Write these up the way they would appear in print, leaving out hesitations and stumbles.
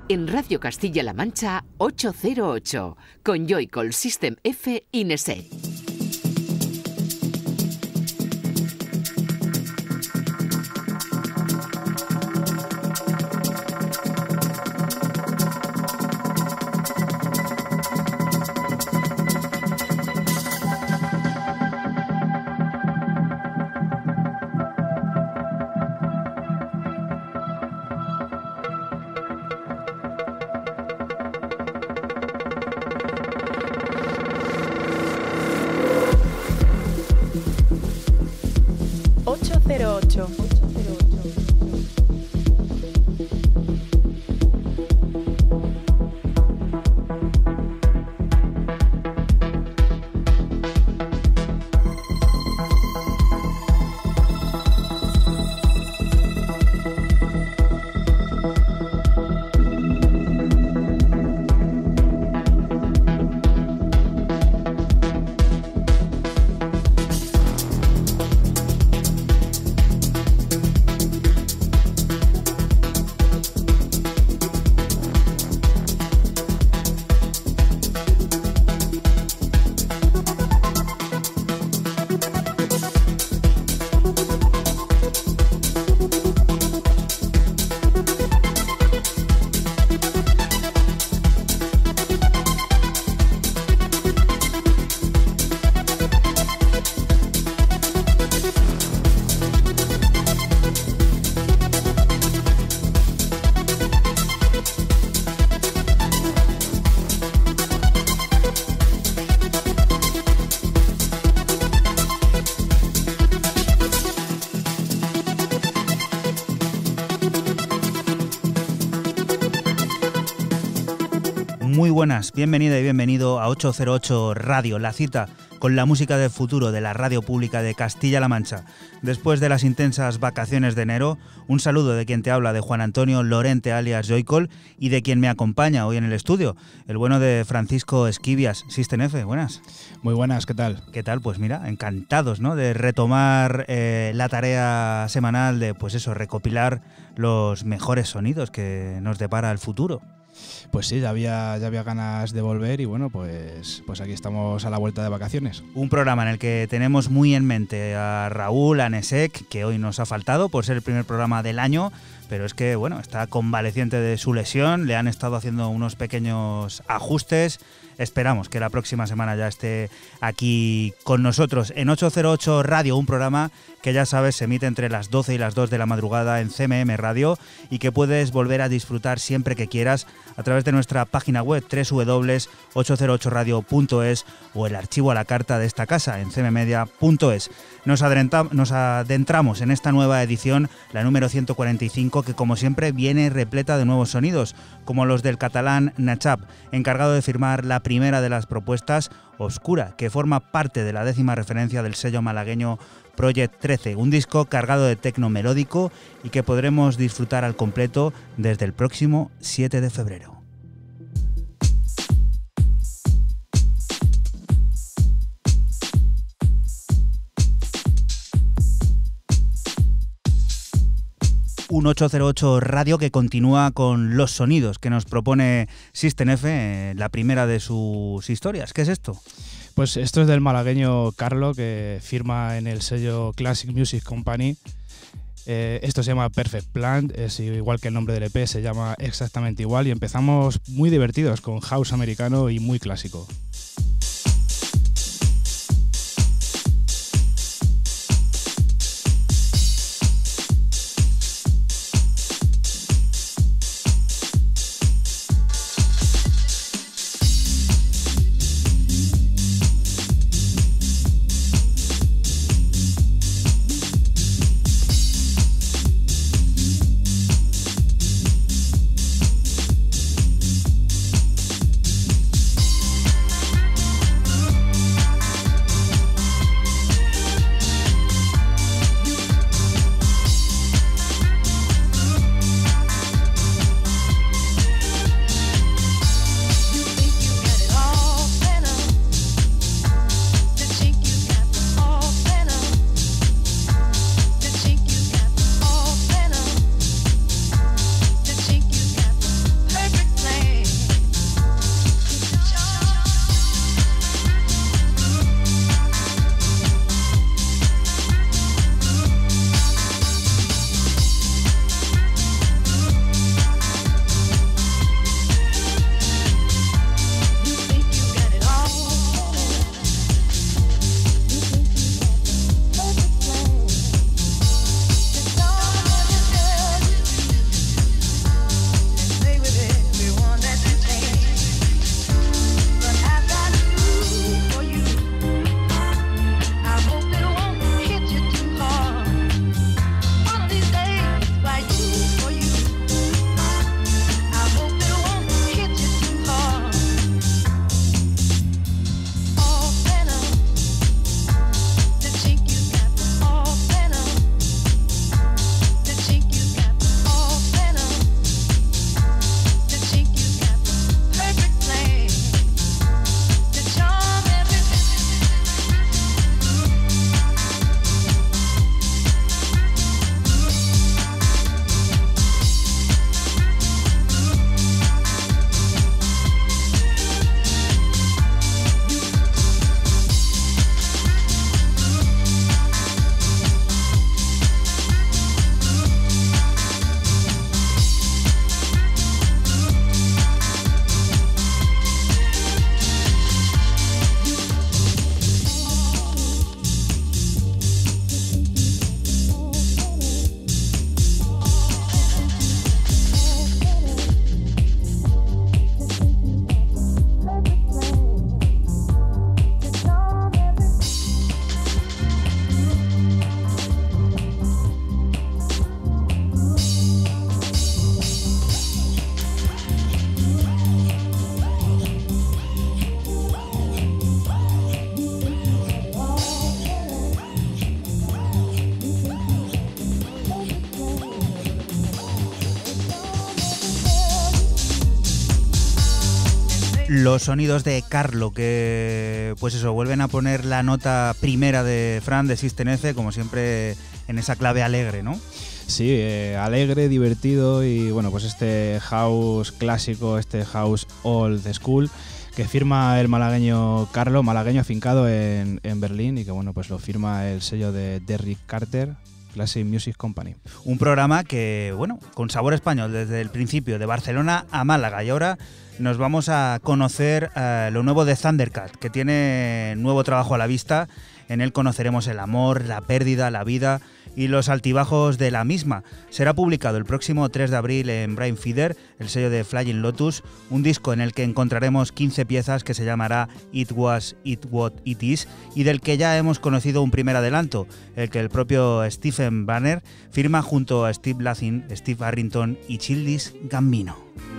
en Radio Castilla-La Mancha 808, con Joycall System F y Nesset. Muy buenas, bienvenida y bienvenido a 808 Radio, la cita con la música del futuro de la radio pública de Castilla-La Mancha. Después de las intensas vacaciones de enero, un saludo de quien te habla, de Juan Antonio Lorente alias Joycall, y de quien me acompaña hoy en el estudio, el bueno de Francisco Esquivias, System F. Buenas. Muy buenas, ¿qué tal? ¿Qué tal? Pues mira, encantados, ¿no?, de retomar la tarea semanal de, pues eso, recopilar los mejores sonidos que nos depara el futuro. Pues sí, ya había ganas de volver y bueno, pues aquí estamos a la vuelta de vacaciones. Un programa en el que tenemos muy en mente a Raúl, a Nesek, que hoy nos ha faltado por ser el primer programa del año, pero es que bueno, está convaleciente de su lesión, le han estado haciendo unos pequeños ajustes. Esperamos que la próxima semana ya esté aquí con nosotros en 808 Radio, un programa que ya sabes se emite entre las 12 y las 2 de la madrugada en CMM Radio y que puedes volver a disfrutar siempre que quieras a través de nuestra página web www.808radio.es o el archivo a la carta de esta casa en cmmedia.es. Nos adentramos en esta nueva edición, la número 145, que como siempre viene repleta de nuevos sonidos, como los del catalán Nachap, encargado de firmar la primera de las propuestas, Oscura, que forma parte de la 10ª referencia del sello malagueño Project 13, un disco cargado de tecno melódico y que podremos disfrutar al completo desde el próximo 7 de febrero. Un 808 Radio que continúa con los sonidos que nos propone System F, la primera de sus historias. ¿Qué es esto? Pues esto es del malagueño Carlo, que firma en el sello Classic Music Company. Esto se llama Perfect Plant, es igual que el nombre del EP, se llama exactamente igual, y empezamos muy divertidos con house americano y muy clásico. los sonidos de Carlo, que pues eso, vuelven a poner la nota primera de Fran, de System F, como siempre en esa clave alegre, ¿no? Sí, alegre, divertido y bueno, pues este house clásico, este house old school que firma el malagueño Carlo, malagueño afincado en Berlín, y que bueno, pues lo firma el sello de Derrick Carter, Classic Music Company. Un programa que, bueno, con sabor español desde el principio, de Barcelona a Málaga, y ahora nos vamos a conocer lo nuevo de Thundercat, que tiene nuevo trabajo a la vista. En él conoceremos el amor, la pérdida, la vida y los altibajos de la misma. Será publicado el próximo 3 de abril en Brain Feeder, el sello de Flying Lotus, un disco en el que encontraremos 15 piezas que se llamará It Was, It What It Is, y del que ya hemos conocido un primer adelanto, el que el propio Stephen Banner firma junto a Steve Latin, Steve Arrington y Childish Gambino.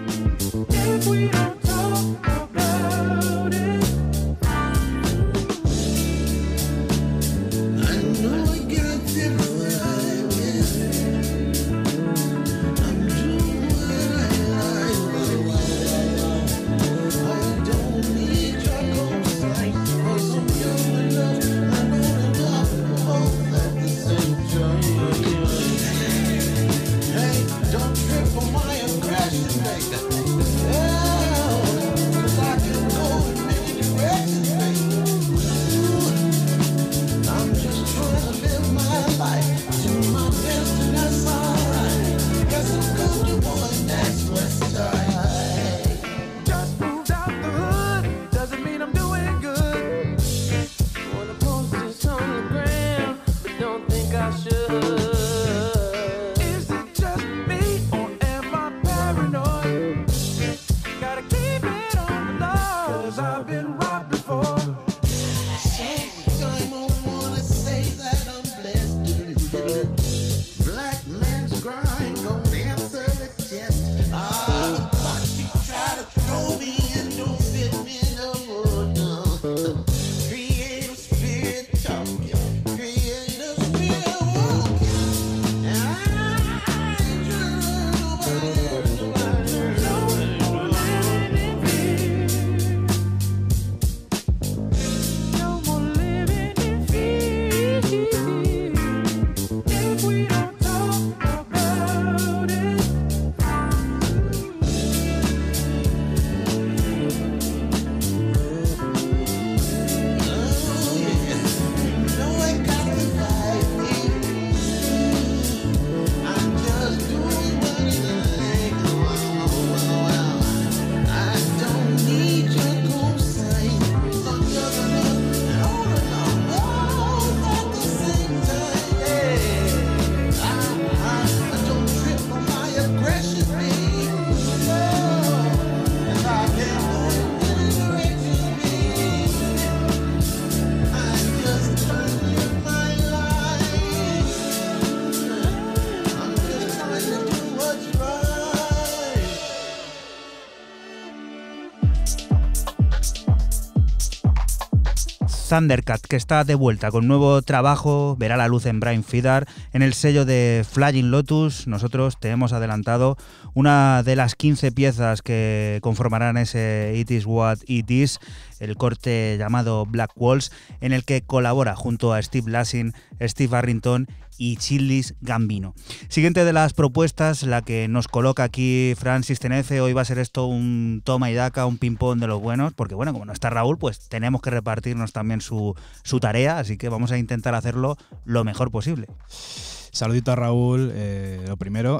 Thundercat, que está de vuelta con nuevo trabajo, verá la luz en Brain Feeder, en el sello de Flying Lotus. Nosotros te hemos adelantado una de las 15 piezas que conformarán ese It Is What It Is, el corte llamado Black Walls, en el que colabora junto a Steve Latin, Steve Arrington y Childish Gambino. Siguiente de las propuestas, la que nos coloca aquí Fran, System F. Hoy va a ser esto un toma y daca, un ping-pong de los buenos, porque bueno, como no está Raúl, pues tenemos que repartirnos también su tarea, así que vamos a intentar hacerlo lo mejor posible. Saludito a Raúl, lo primero,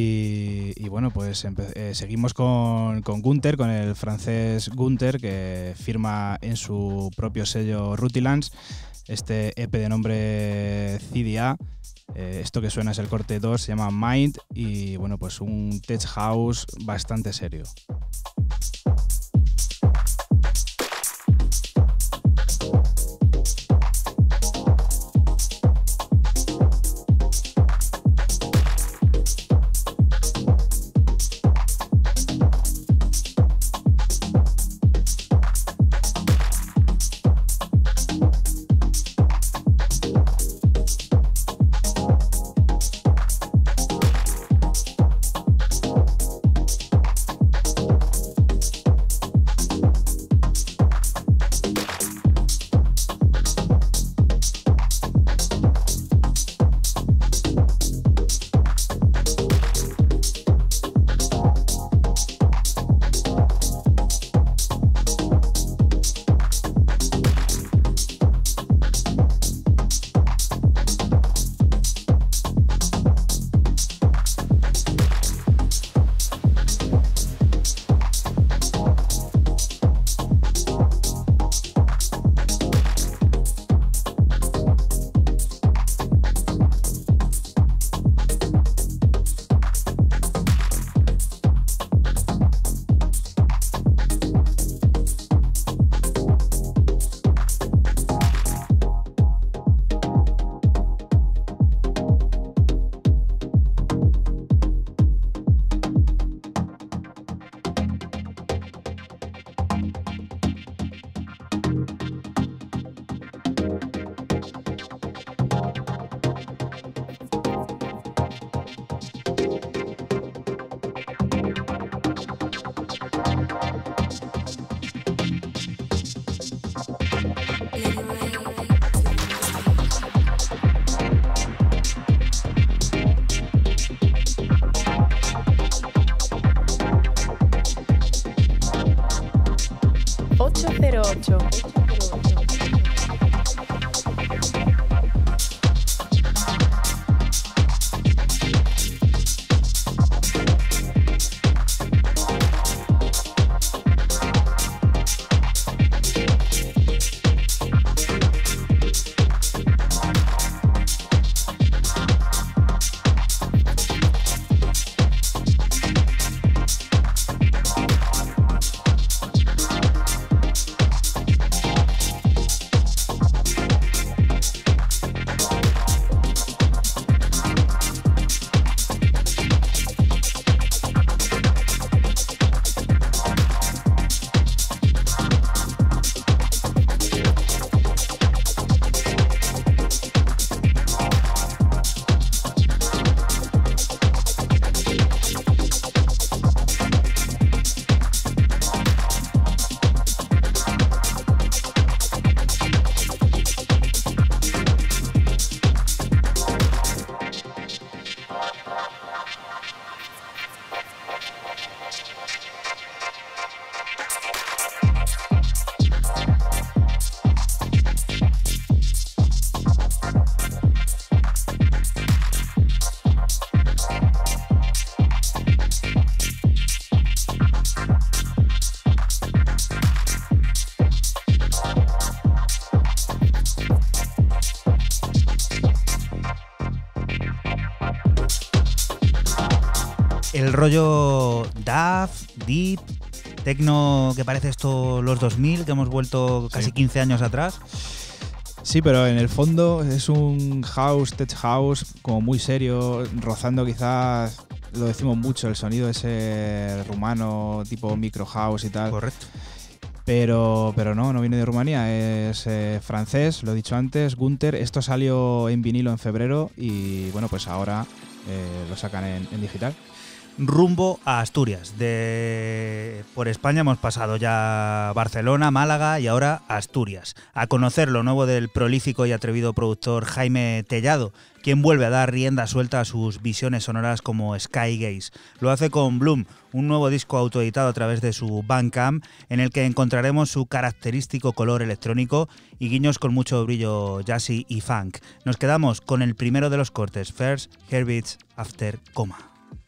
y bueno, pues seguimos con Gunther, con el francés Gunther, que firma en su propio sello Rutilands este EP de nombre CDA. Esto que suena es el corte 2, se llama Mind, y bueno, pues un tech house bastante serio. el rollo deep, techno, que parece esto los 2000, que hemos vuelto casi 15 años atrás. Sí, pero en el fondo es un house, tech house, como muy serio, rozando quizás, lo decimos mucho, el sonido ese rumano, tipo micro house y tal. Correcto. Pero no viene de Rumanía, es francés, lo he dicho antes, Gunther. Esto salió en vinilo en febrero y bueno, pues ahora lo sacan en digital. Rumbo a Asturias. Por España hemos pasado ya Barcelona, Málaga y ahora Asturias. A conocer lo nuevo del prolífico y atrevido productor Jaime Tellado, quien vuelve a dar rienda suelta a sus visiones sonoras como Sky Gaze. Lo hace con Bloom, un nuevo disco autoeditado a través de su Bandcamp, en el que encontraremos su característico color electrónico y guiños con mucho brillo jazzy y funk. Nos quedamos con el primero de los cortes, First Heartbeats After Coma.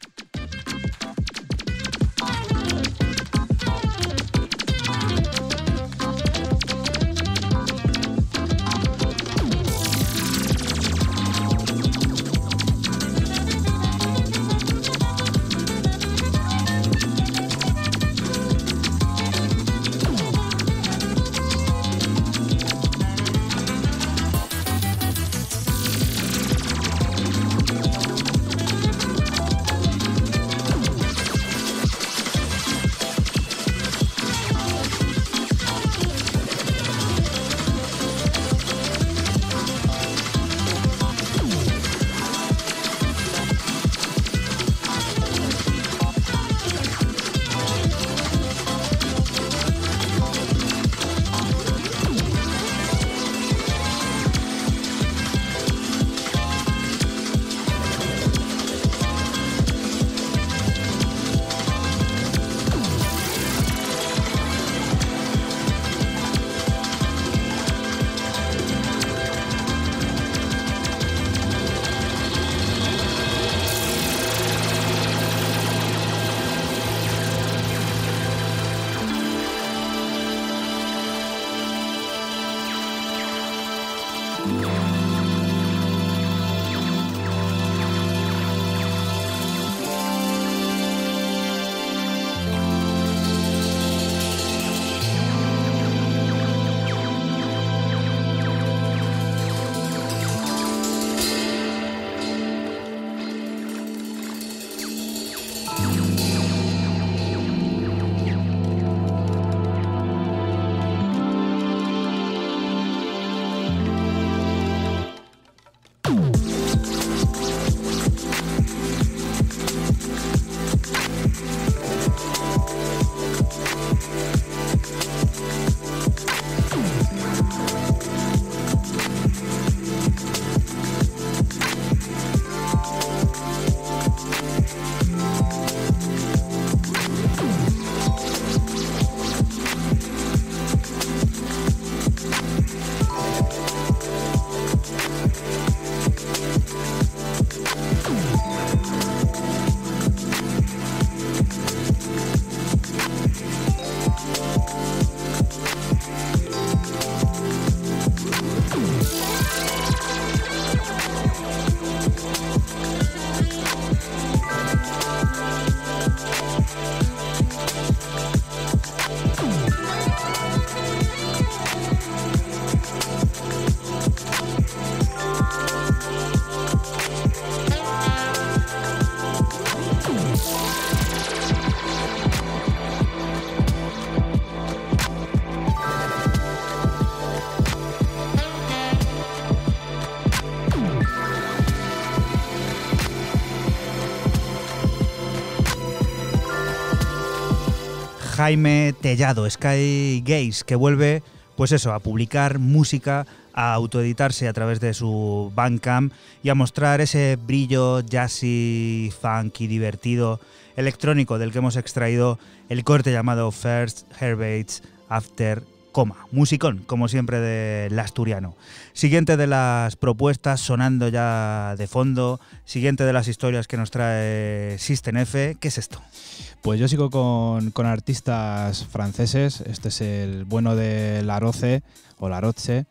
Jaime Tellado, Sky Gaze, que vuelve, pues eso, a publicar música, a autoeditarse a través de su Bandcamp y a mostrar ese brillo jazzy, funky, divertido, electrónico del que hemos extraído el corte llamado First Heartbeats After Coma. Musicón, como siempre, del asturiano. Siguiente de las propuestas, sonando ya de fondo, siguiente de las historias que nos trae System F. ¿Qué es esto? Pues yo sigo con artistas franceses. Este es el bueno de Laroce o Laroche,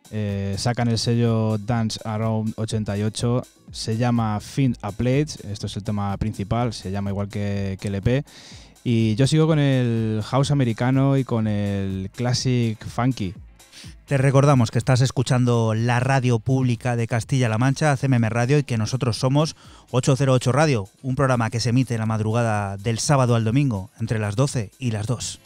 Sacan el sello Dance Around 88, se llama Find a Place, esto es el tema principal, se llama igual que el EP. Y yo sigo con el house americano y con el classic funky. Te recordamos que estás escuchando la radio pública de Castilla-La Mancha, CMM Radio, y que nosotros somos 808 Radio, un programa que se emite en la madrugada del sábado al domingo, entre las 12 y las 2.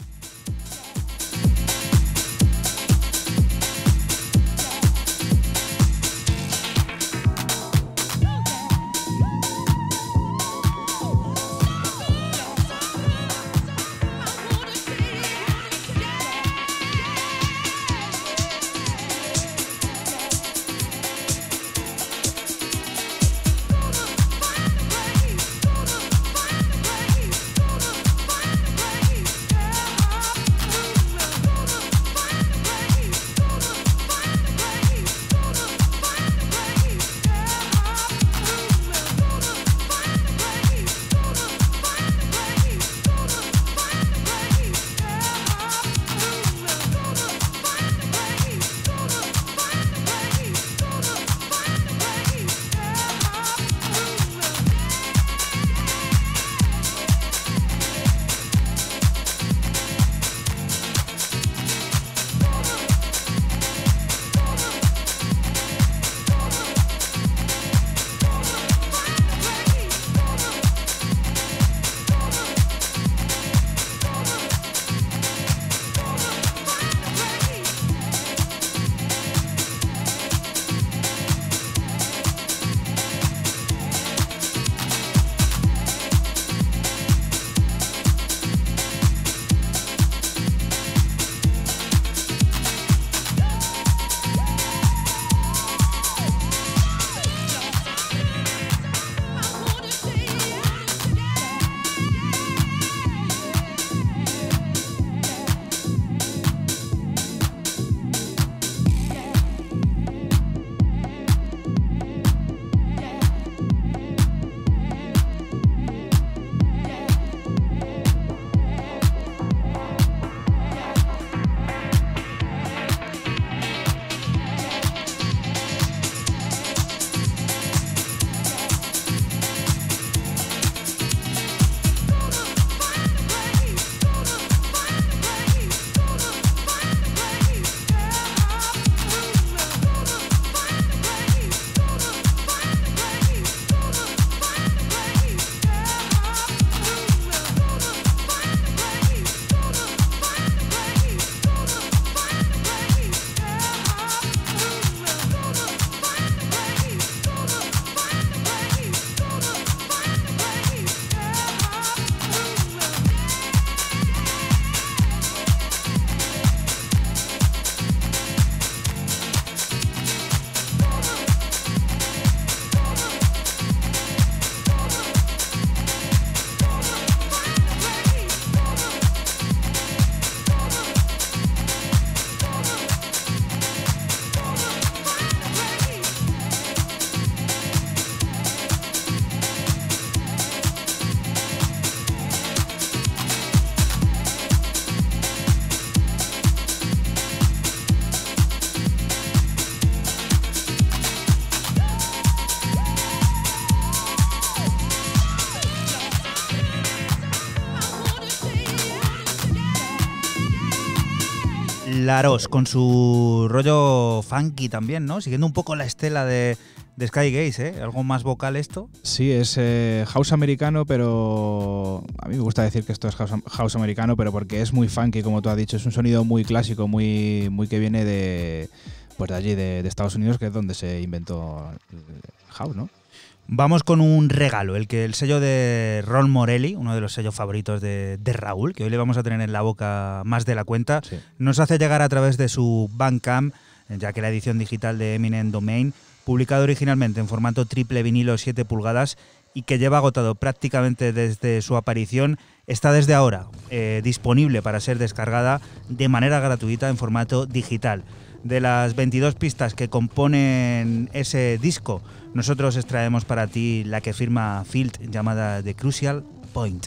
Laros, con su rollo funky también, ¿no? Siguiendo un poco la estela de Sky Gaze, ¿eh? ¿Algo más vocal esto? Sí, es house americano, pero a mí me gusta decir que esto es house americano, pero porque es muy funky, como tú has dicho. Es un sonido muy clásico, muy que viene de allí, de Estados Unidos, que es donde se inventó el house, ¿no? Vamos con un regalo, el sello de Ron Morelli, uno de los sellos favoritos de Raúl, que hoy le vamos a tener en la boca más de la cuenta, sí. Nos hace llegar a través de su Bandcamp, ya que la edición digital de Eminent Domain, publicado originalmente en formato triple vinilo 7 pulgadas y que lleva agotado prácticamente desde su aparición, está desde ahora disponible para ser descargada de manera gratuita en formato digital. De las 22 pistas que componen ese disco, nosotros extraemos para ti la que firma Field, llamada The Crucial Point.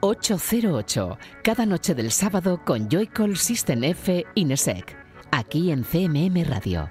808, cada noche del sábado con Joycall System F Inesec, aquí en CMM Radio.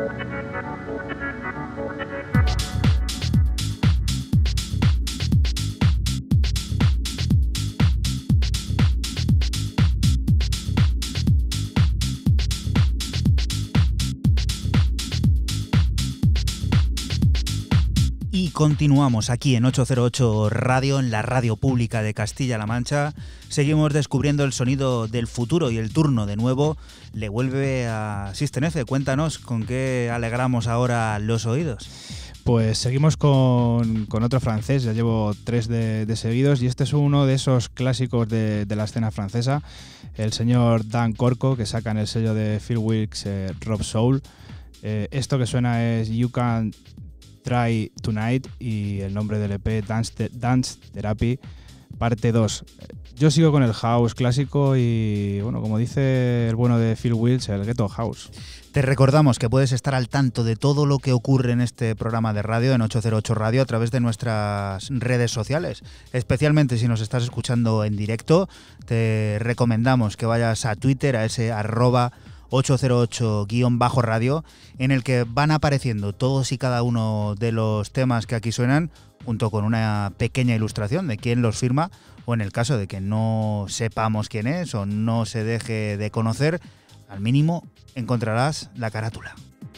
Y continuamos aquí en 808 Radio, en la radio pública de Castilla-La Mancha. Seguimos descubriendo el sonido del futuro y el turno de nuevo le vuelve a System F. Cuéntanos con qué alegramos ahora los oídos. Pues seguimos con otro francés, ya llevo 3 de seguidos, y este es uno de esos clásicos de la escena francesa, el señor Dan Corco, que saca en el sello de Phil Wilkes Rob Soul. Esto que suena es You Can Try Tonight y el nombre del EP Dance Therapy parte 2. Yo sigo con el house clásico y, bueno, como dice el bueno de Phil Wilkes, el ghetto house. Te recordamos que puedes estar al tanto de todo lo que ocurre en este programa de radio, en 808 Radio, a través de nuestras redes sociales. Especialmente si nos estás escuchando en directo, te recomendamos que vayas a Twitter, a ese @808_radio, en el que van apareciendo todos y cada uno de los temas que aquí suenan, junto con una pequeña ilustración de quién los firma, o en el caso de que no sepamos quién es o no se deje de conocer, al mínimo encontrarás la carátula.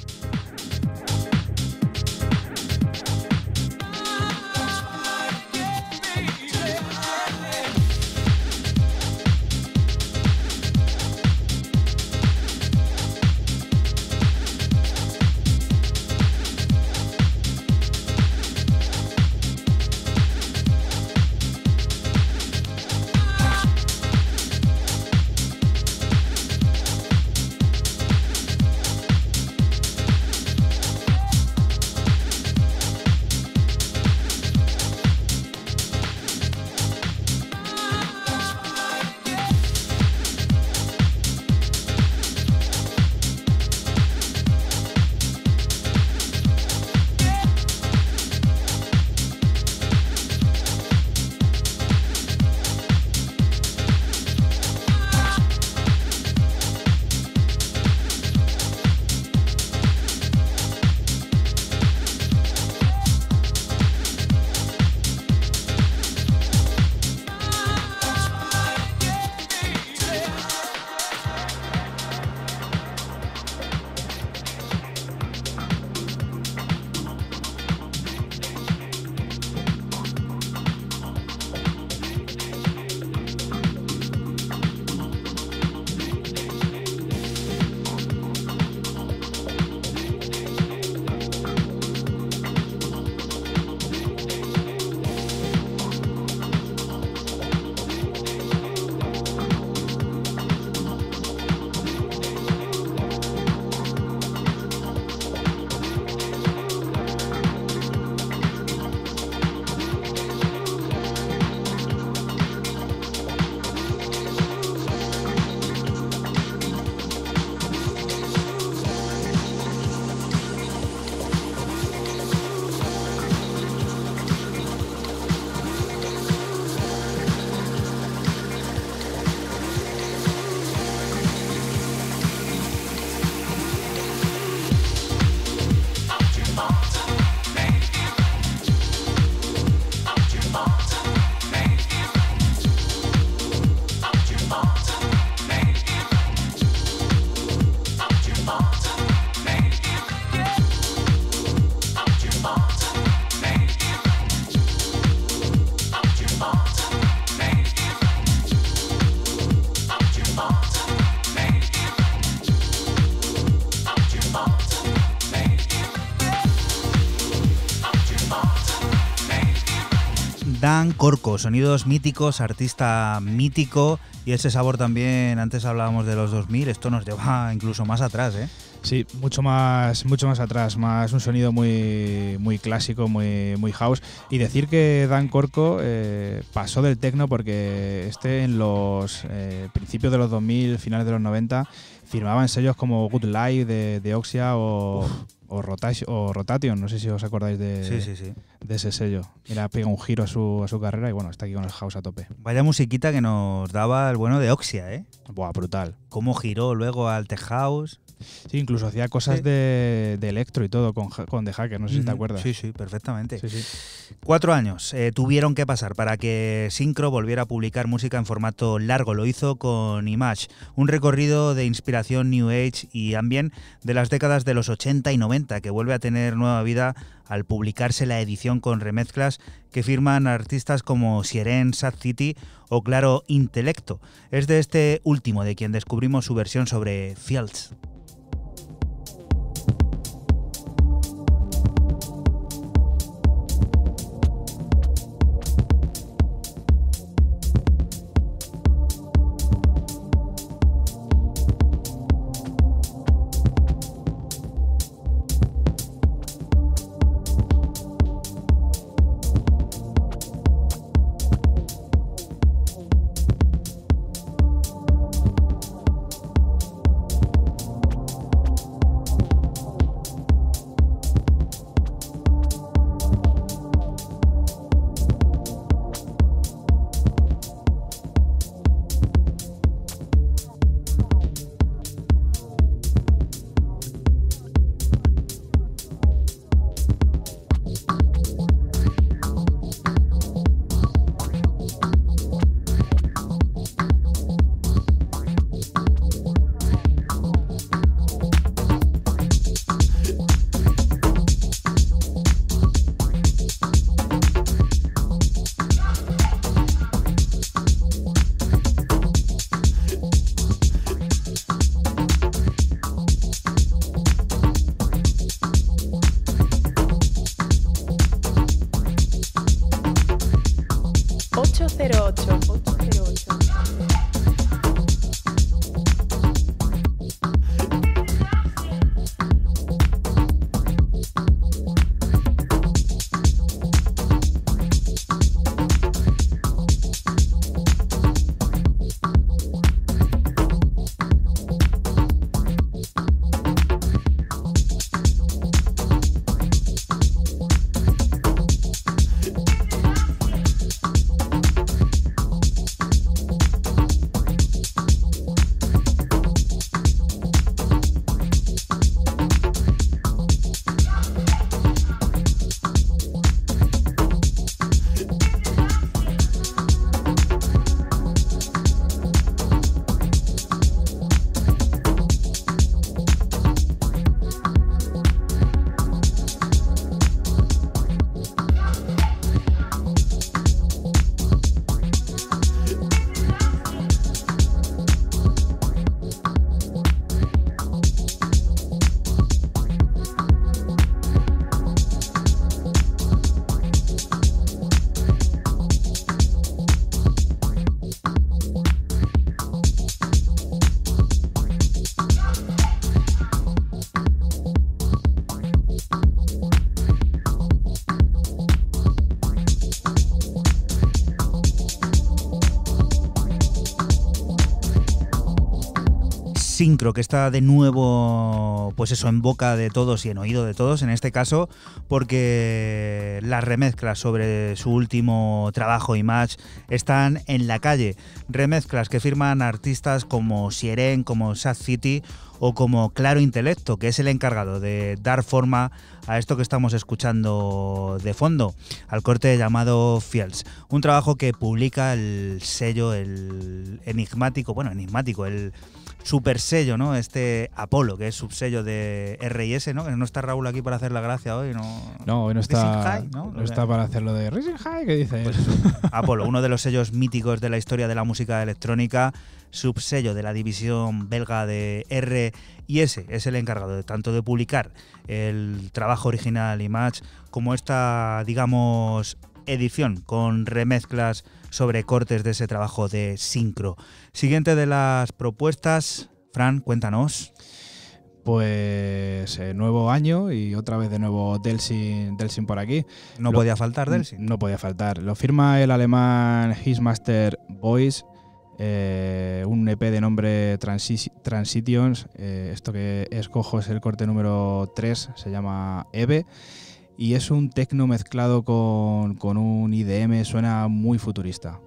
Dan Corco, sonidos míticos, artista mítico, y ese sabor también, antes hablábamos de los 2000, esto nos lleva incluso más atrás, ¿eh? Sí, mucho más atrás, más un sonido muy clásico, muy house. Y decir que Dan Corco pasó del techno porque en los principios de los 2000, finales de los 90, firmaba en sellos como Good Life de Oxia o o Rotation, no sé si os acordáis de ese sello. Mira, pega un giro a su carrera y bueno, está aquí con el house a tope. Vaya musiquita que nos daba el bueno de Oxia, ¿eh? Buah, brutal. Cómo giró luego al tech house. Sí, incluso hacía cosas de electro y todo con The Hacker, no sé si te acuerdas. Sí, perfectamente. Sí. 4 años tuvieron que pasar para que Synkro volviera a publicar música en formato largo. Lo hizo con Image, un recorrido de inspiración New Age y ambient de las décadas de los 80 y 90 que vuelve a tener nueva vida al publicarse la edición con remezclas que firman artistas como Siren, Sad City o Claro Intelecto. Es de este último de quien descubrimos su versión sobre Fields. Synkro, que está de nuevo, pues eso, en boca de todos y en oído de todos, en este caso, porque las remezclas sobre su último trabajo Image están en la calle. Remezclas que firman artistas como Siren, como Sad City o como Claro Intelecto, que es el encargado de dar forma a esto que estamos escuchando de fondo, al corte llamado Fields. Un trabajo que publica el sello, el enigmático, el super sello, ¿no? Este Apollo, que es subsello de R&S, ¿no? Que no está Raúl aquí para hacer la gracia hoy, ¿no? No, hoy no está, High, ¿no? No está para hacerlo de Rising High, ¿qué dice? Pues Apollo, uno de los sellos míticos de la historia de la música electrónica, subsello de la división belga de R&S, es el encargado de tanto de publicar el trabajo original Image como esta, digamos, edición con remezclas sobre cortes de ese trabajo de Synkro. Siguiente de las propuestas, Fran, cuéntanos. Pues nuevo año y otra vez de nuevo Delsin por aquí. No podía faltar Delsin. No podía faltar. Lo firma el alemán His Master Boys. un EP de nombre Transitions. Esto que escojo es el corte número 3, se llama Eve, y es un techno mezclado con un IDM, suena muy futurista.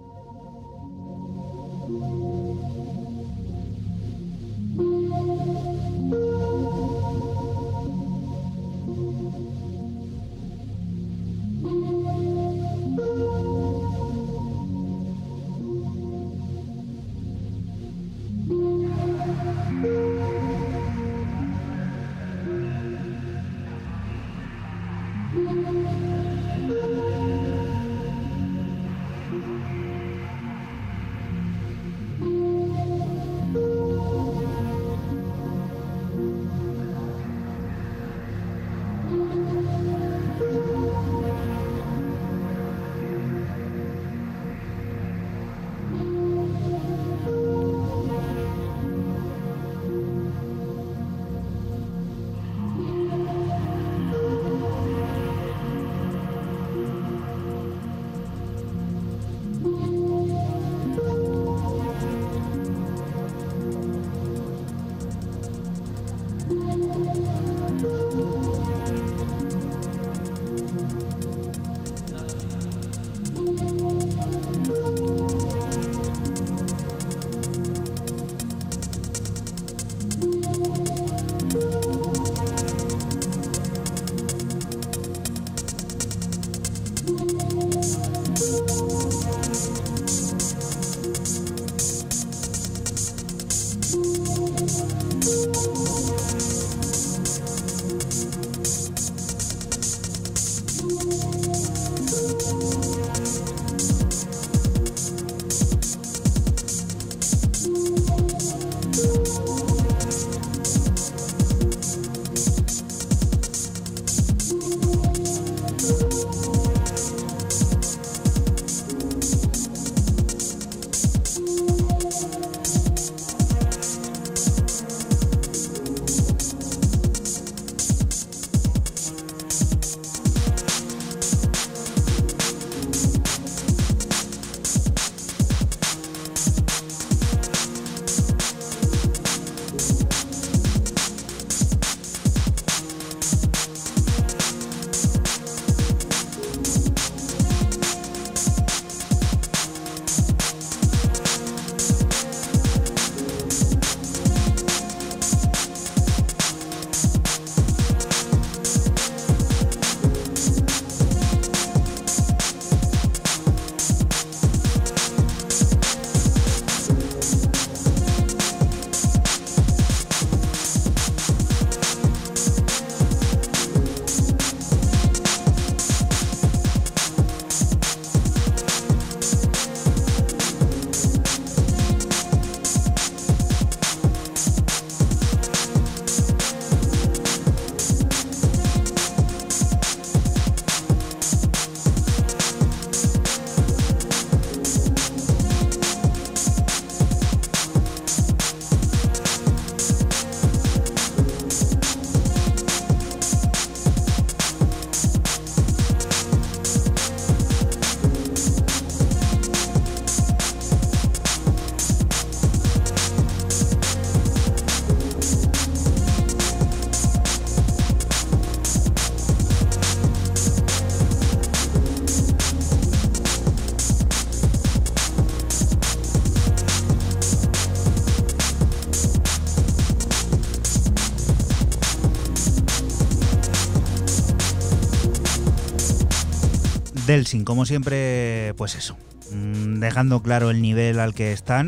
Delsing, como siempre, pues eso, dejando claro el nivel al que están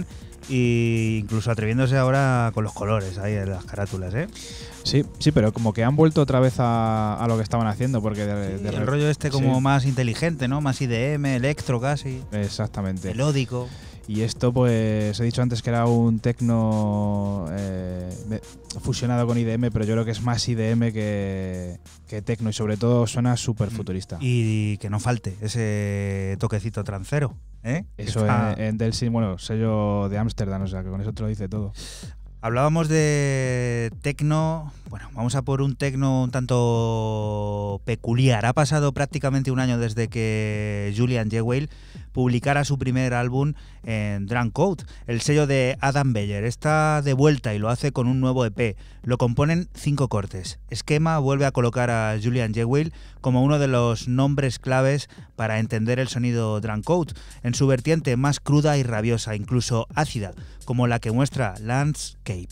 e incluso atreviéndose ahora con los colores ahí en las carátulas, ¿eh? Sí, pero como que han vuelto otra vez a lo que estaban haciendo, porque el rollo este como más inteligente, ¿no? Más IDM, electro casi. Exactamente. Melódico. Y esto, pues, he dicho antes que era un techno fusionado con IDM, pero yo creo que es más IDM que techno, y sobre todo suena súper futurista. Y que no falte ese toquecito trancero, ¿eh? Eso en Delsing, bueno, sello de Ámsterdam, o sea, que con eso te lo dice todo. Hablábamos de techno, bueno, vamos a por un techno un tanto peculiar. Ha pasado prácticamente un año desde que Julian Jewell publicara su primer álbum en Drunk Code, el sello de Adam Beyer. Está de vuelta y lo hace con un nuevo EP. Lo componen 5 cortes. Esquema vuelve a colocar a Julian Jeweil como uno de los nombres claves para entender el sonido Drunk Code, en su vertiente más cruda y rabiosa, incluso ácida, como la que muestra Landscape.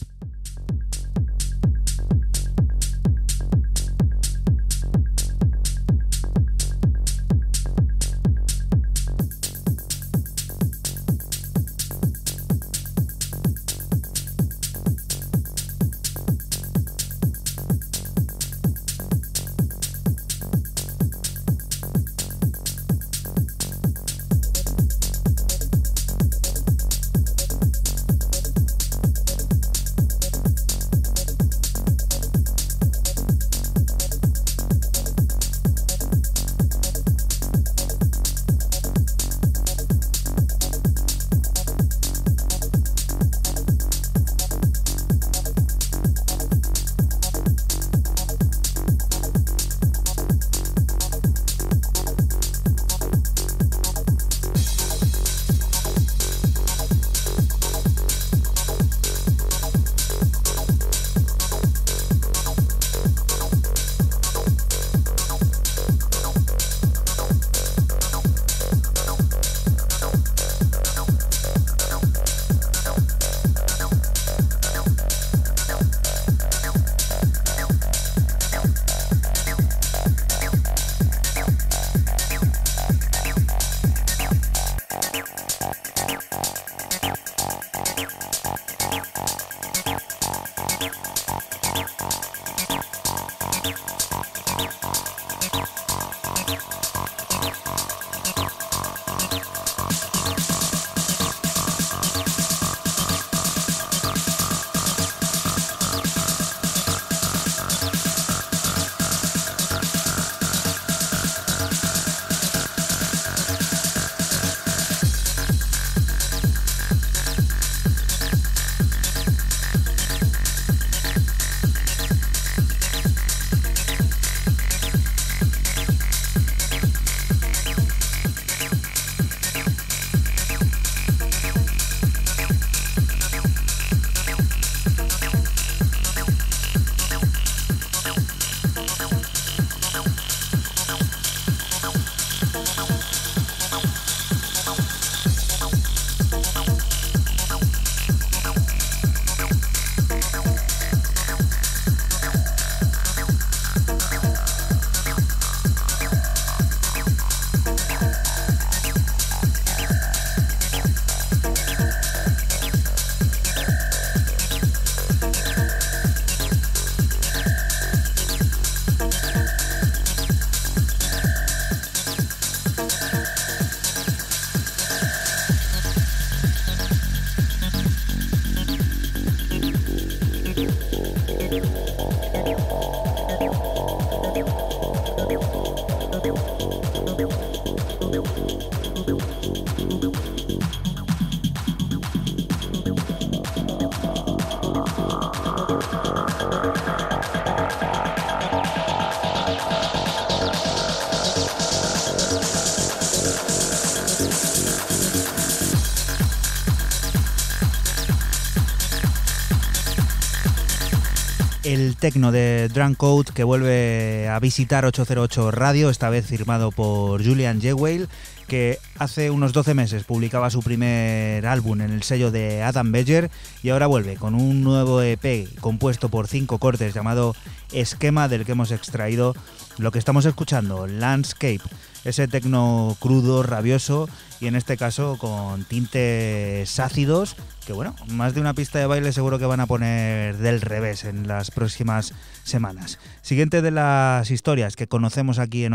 El tecno de Drunk Code que vuelve a visitar 808 Radio, esta vez firmado por Julian Jeweil, que hace unos 12 meses publicaba su primer álbum en el sello de Adam Beyer y ahora vuelve con un nuevo EP compuesto por 5 cortes llamado Esquema, del que hemos extraído lo que estamos escuchando, Landscape, ese tecno crudo, rabioso y en este caso con tintes ácidos que, bueno, más de una pista de baile seguro que van a poner del revés en las próximas semanas. Siguiente de las historias que conocemos aquí en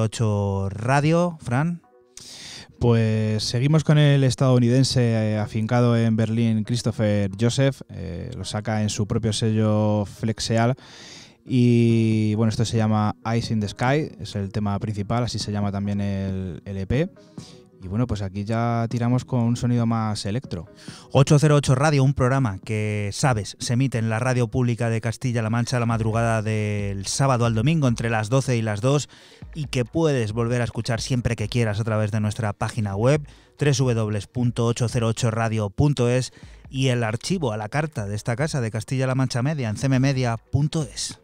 808 Radio, Fran. Pues seguimos con el estadounidense afincado en Berlín, Christopher Joseph, lo saca en su propio sello Flexeal y bueno, esto se llama Eyes in the Sky, es el tema principal, así se llama también el EP Y bueno, pues aquí ya tiramos con un sonido más electro. 808 Radio, un programa que, sabes, se emite en la radio pública de Castilla-La Mancha a la madrugada del sábado al domingo entre las 12 y las 2 y que puedes volver a escuchar siempre que quieras a través de nuestra página web www.808radio.es y el archivo a la carta de esta casa de Castilla-La Mancha Media en cmmedia.es.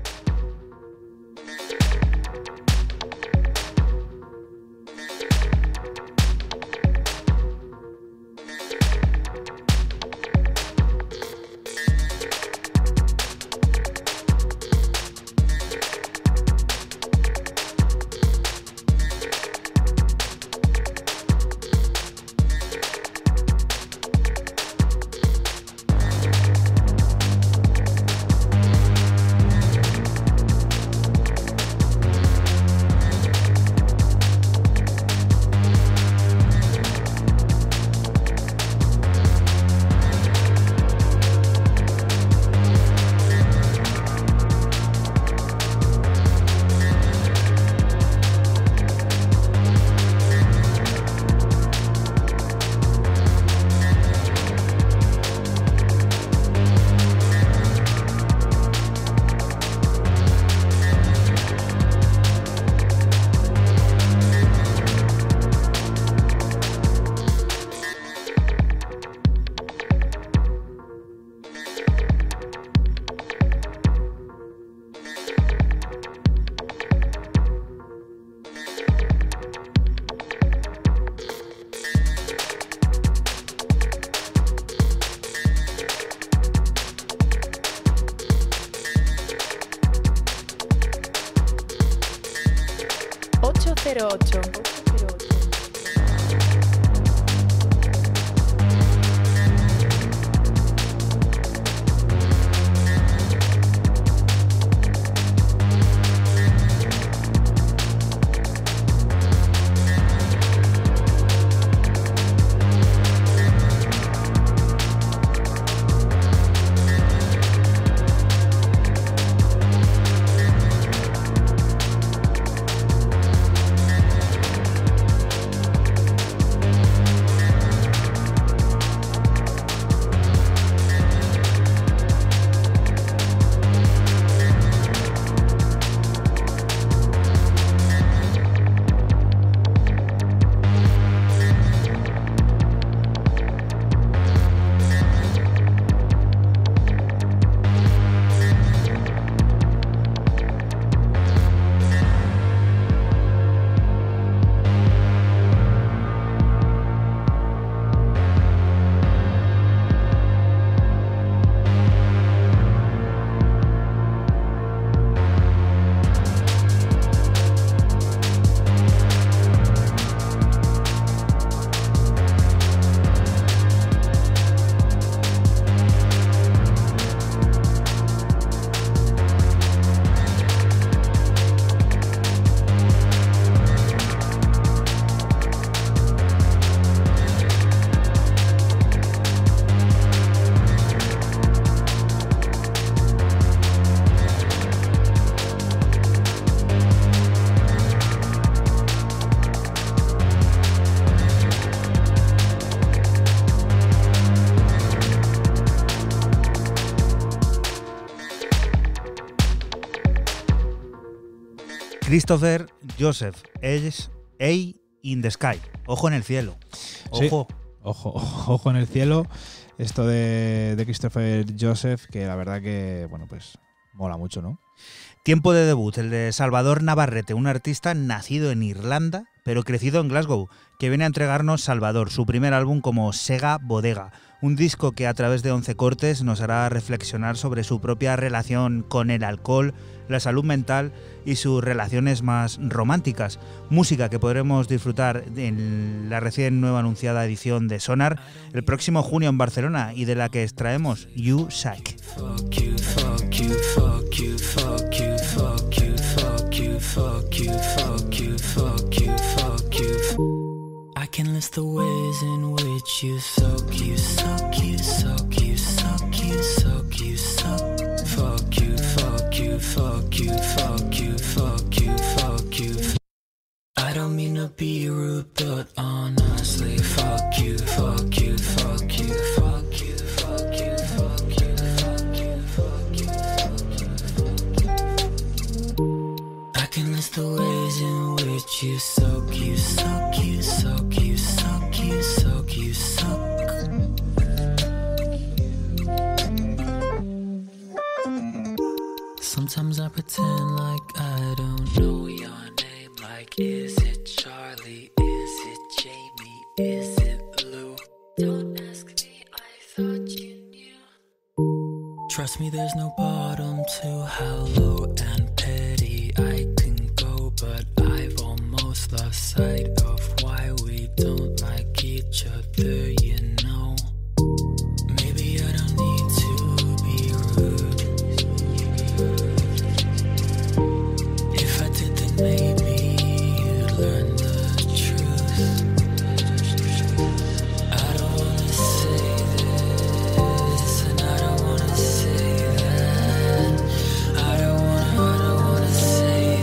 Christopher Joseph, A in the Sky. Ojo en el cielo. Ojo. Sí, ojo en el cielo. Esto de Christopher Joseph, que la verdad que, bueno, pues mola mucho, ¿no? Tiempo de debut, el de Salvador Navarrete, un artista nacido en Irlanda, pero crecido en Glasgow, que viene a entregarnos Salvador, su primer álbum como Sega Bodega, un disco que a través de 11 cortes nos hará reflexionar sobre su propia relación con el alcohol, la salud mental y sus relaciones más románticas. Música que podremos disfrutar en la recién nueva anunciada edición de Sonar el próximo junio en Barcelona y de la que extraemos You Psych. I can list the ways in which you suck, you suck, you suck, you suck, you suck, you suck. Fuck you, fuck you, fuck you, fuck you, fuck you, fuck you. I don't mean to be rude, but honestly, fuck you, fuck you, fuck you, fuck you, fuck you, fuck you, fuck you, fuck you, fuck you. I can list the ways in which you suck, you suck, you suck, you suck, you suck, you suck. Sometimes I pretend like I don't know your name. Like, is it Charlie? Is it Jamie? Is it Lou? Don't ask me, I thought you knew. Trust me, there's no bottom to how low and petty I can go. But I've almost lost sight of why we don't like each other, you know. Maybe I don't need to be rude. If I did, then maybe you'd learn the truth. I don't wanna say this, and I don't wanna say that. I don't wanna say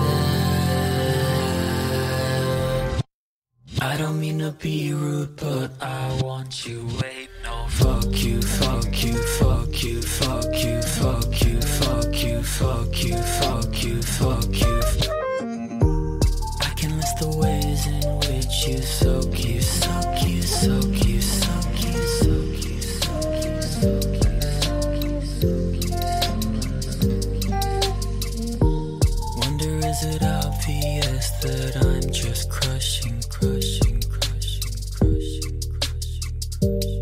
that. I don't mean to be rude, but I want you. Wait, no, fuck you, fuck you, fuck you, fuck you, fuck you, fuck you, fuck you, fuck you, fuck you. I can list the ways in which you suck, you suck, you suck, you suck, you suck, you suck, you suck, you suck. Wonder, is it obvious that I'm just crushing, crushing, crushing, crushing, crushing,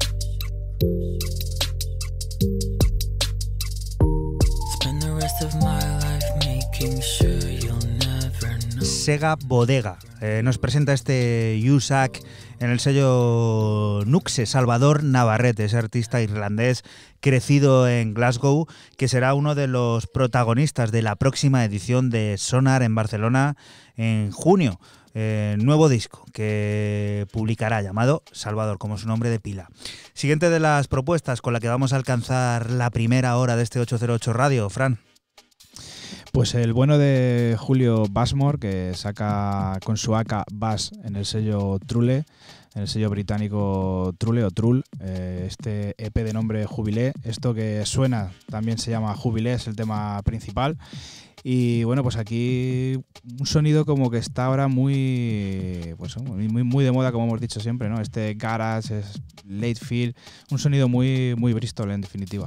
spend the rest of my life making sure you'll never know. Sega Bodega nos presenta este You Suck en el sello Nuxe. Salvador Navarrete, ese artista irlandés crecido en Glasgow, que será uno de los protagonistas de la próxima edición de Sonar en Barcelona en junio. Nuevo disco que publicará, llamado Salvador, como su nombre de pila. Siguiente de las propuestas con la que vamos a alcanzar la primera hora de este 808 Radio, Fran. Pues el bueno de Julio Bassmore, que saca con su AK Bass en el sello Trule, en el sello británico Trule o Trull, este EP de nombre Jubilé. Esto que suena también se llama Jubilé, es el tema principal. Y bueno, pues aquí un sonido como que está ahora muy, pues, muy de moda, como hemos dicho siempre, ¿no? Este garage, es late feel, un sonido muy Bristol en definitiva.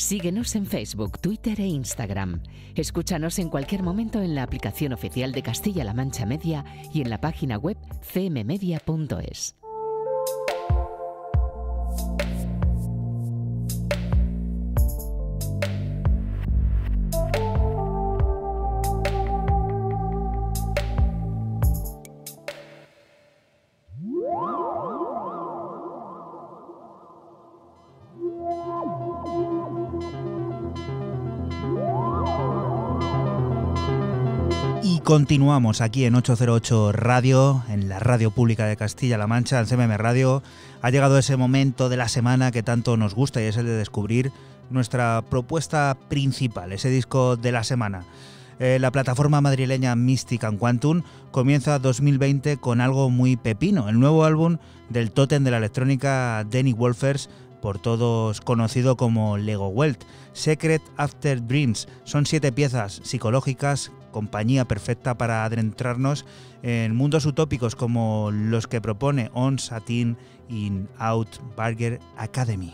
Síguenos en Facebook, Twitter e Instagram. Escúchanos en cualquier momento en la aplicación oficial de Castilla-La Mancha Media y en la página web cmmedia.es. Continuamos aquí en 808 Radio, en la radio pública de Castilla-La Mancha, en CMM Radio. Ha llegado ese momento de la semana que tanto nos gusta y es el de descubrir nuestra propuesta principal, ese disco de la semana. La plataforma madrileña Mystic and Quantum comienza 2020 con algo muy pepino, el nuevo álbum del tótem de la electrónica Danny Wolfers, por todos conocido como Lego Welt. Secret After Dreams son 7 piezas psicológicas, compañía perfecta para adentrarnos en mundos utópicos como los que propone On Satin in Out Burger Academy.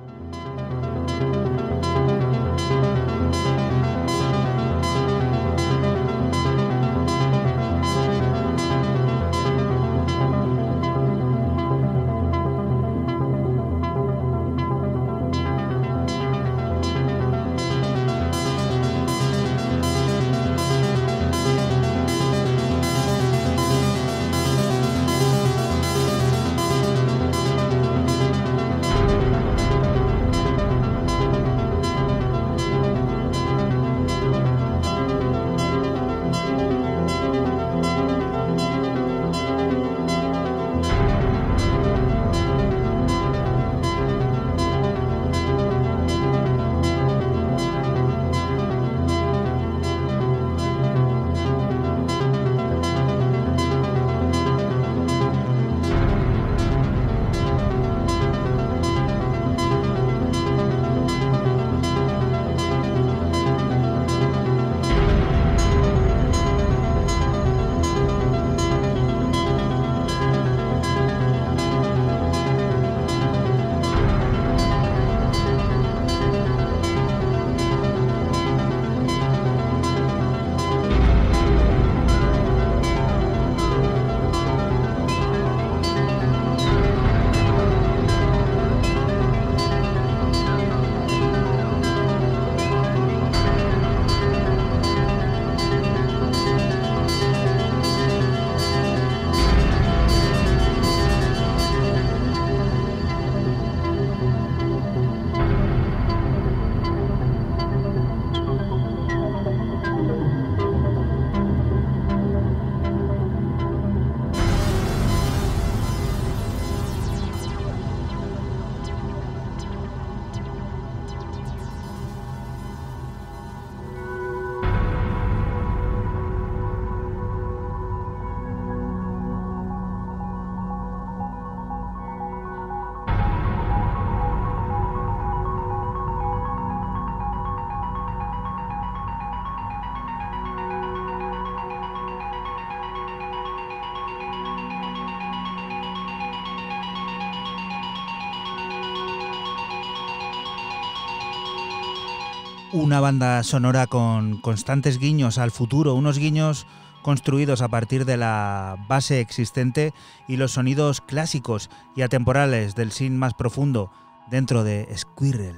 Una banda sonora con constantes guiños al futuro, unos guiños construidos a partir de la base existente y los sonidos clásicos y atemporales del synth más profundo dentro de Squirrel.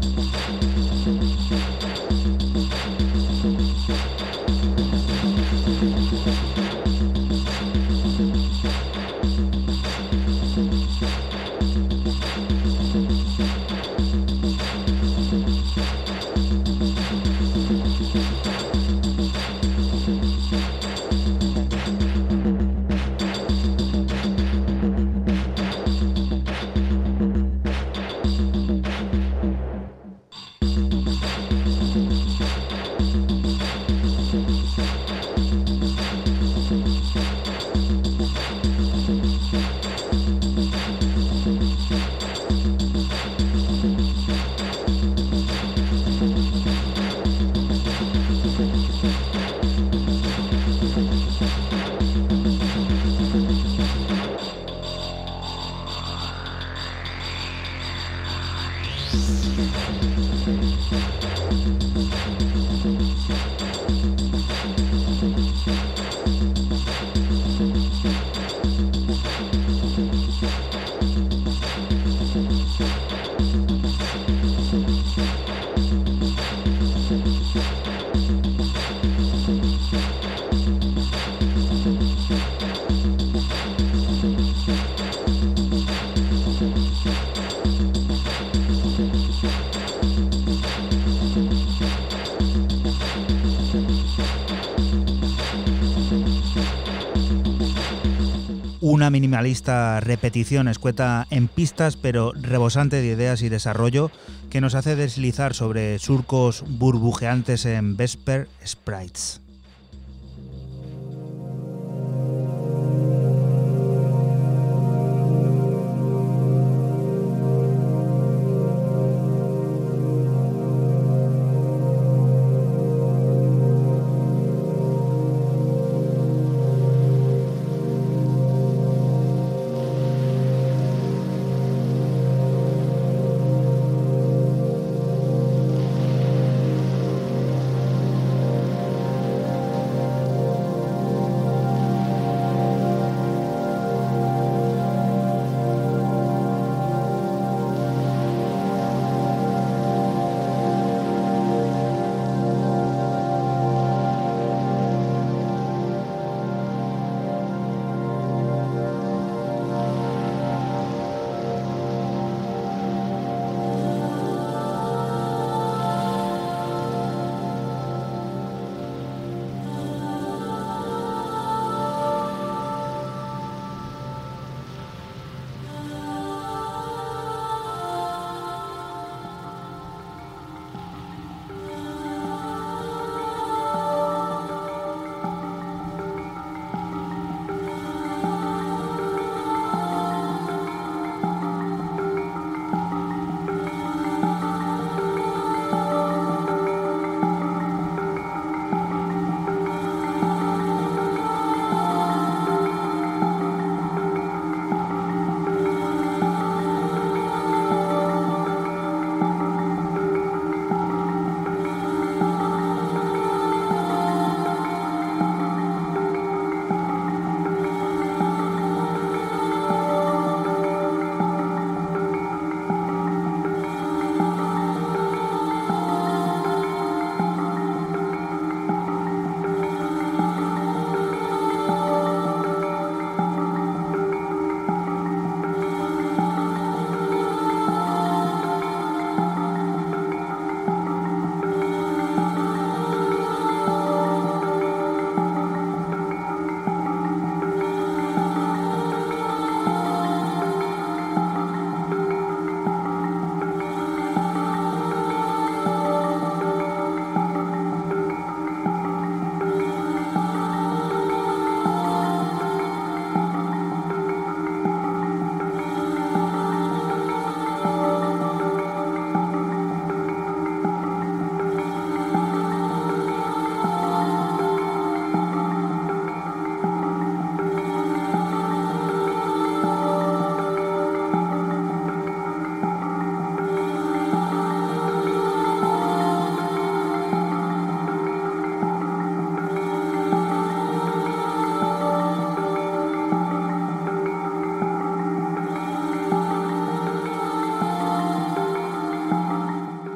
Una minimalista repetición escueta en pistas pero rebosante de ideas y desarrollo que nos hace deslizar sobre surcos burbujeantes en Vesper Sprites.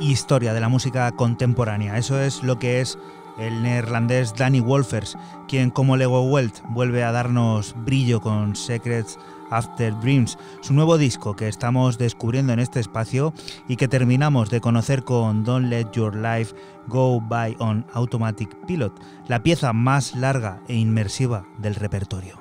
historia de la música contemporánea. Eso es lo que es el neerlandés Danny Wolfers, quien como Lego Welt vuelve a darnos brillo con Secrets After Dreams, su nuevo disco que estamos descubriendo en este espacio y que terminamos de conocer con Don't Let Your Life Go By on Automatic Pilot, la pieza más larga e inmersiva del repertorio.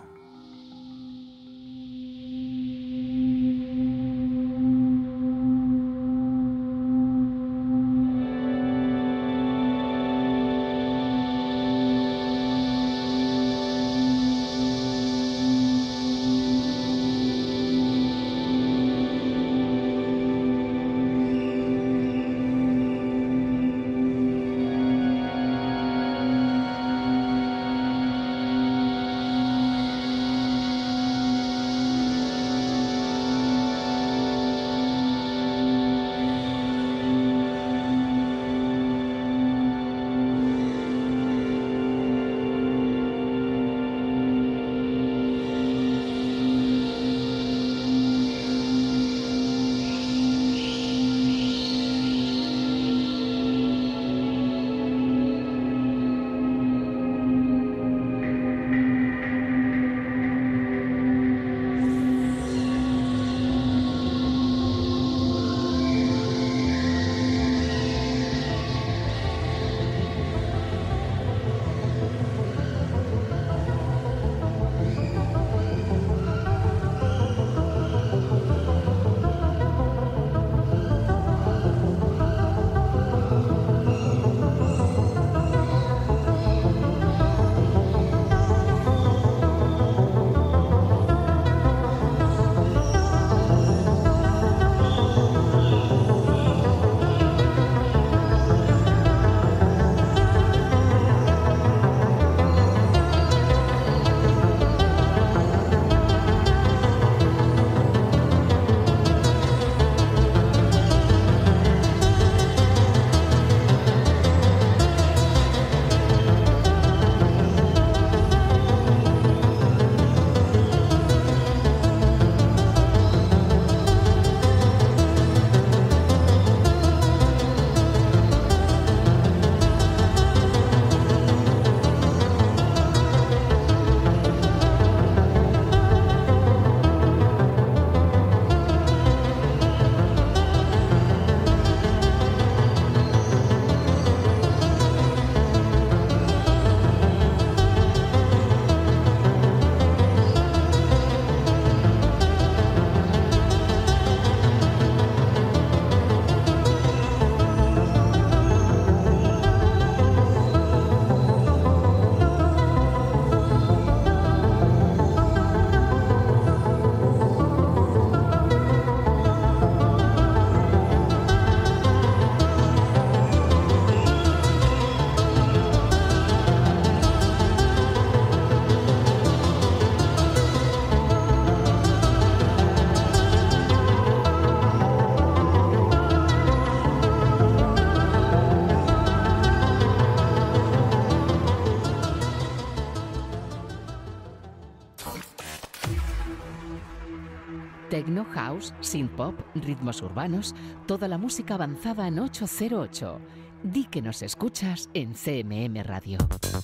Techno, house, synth-pop, ritmos urbanos, toda la música avanzada en 808. Di que nos escuchas en CMM Radio.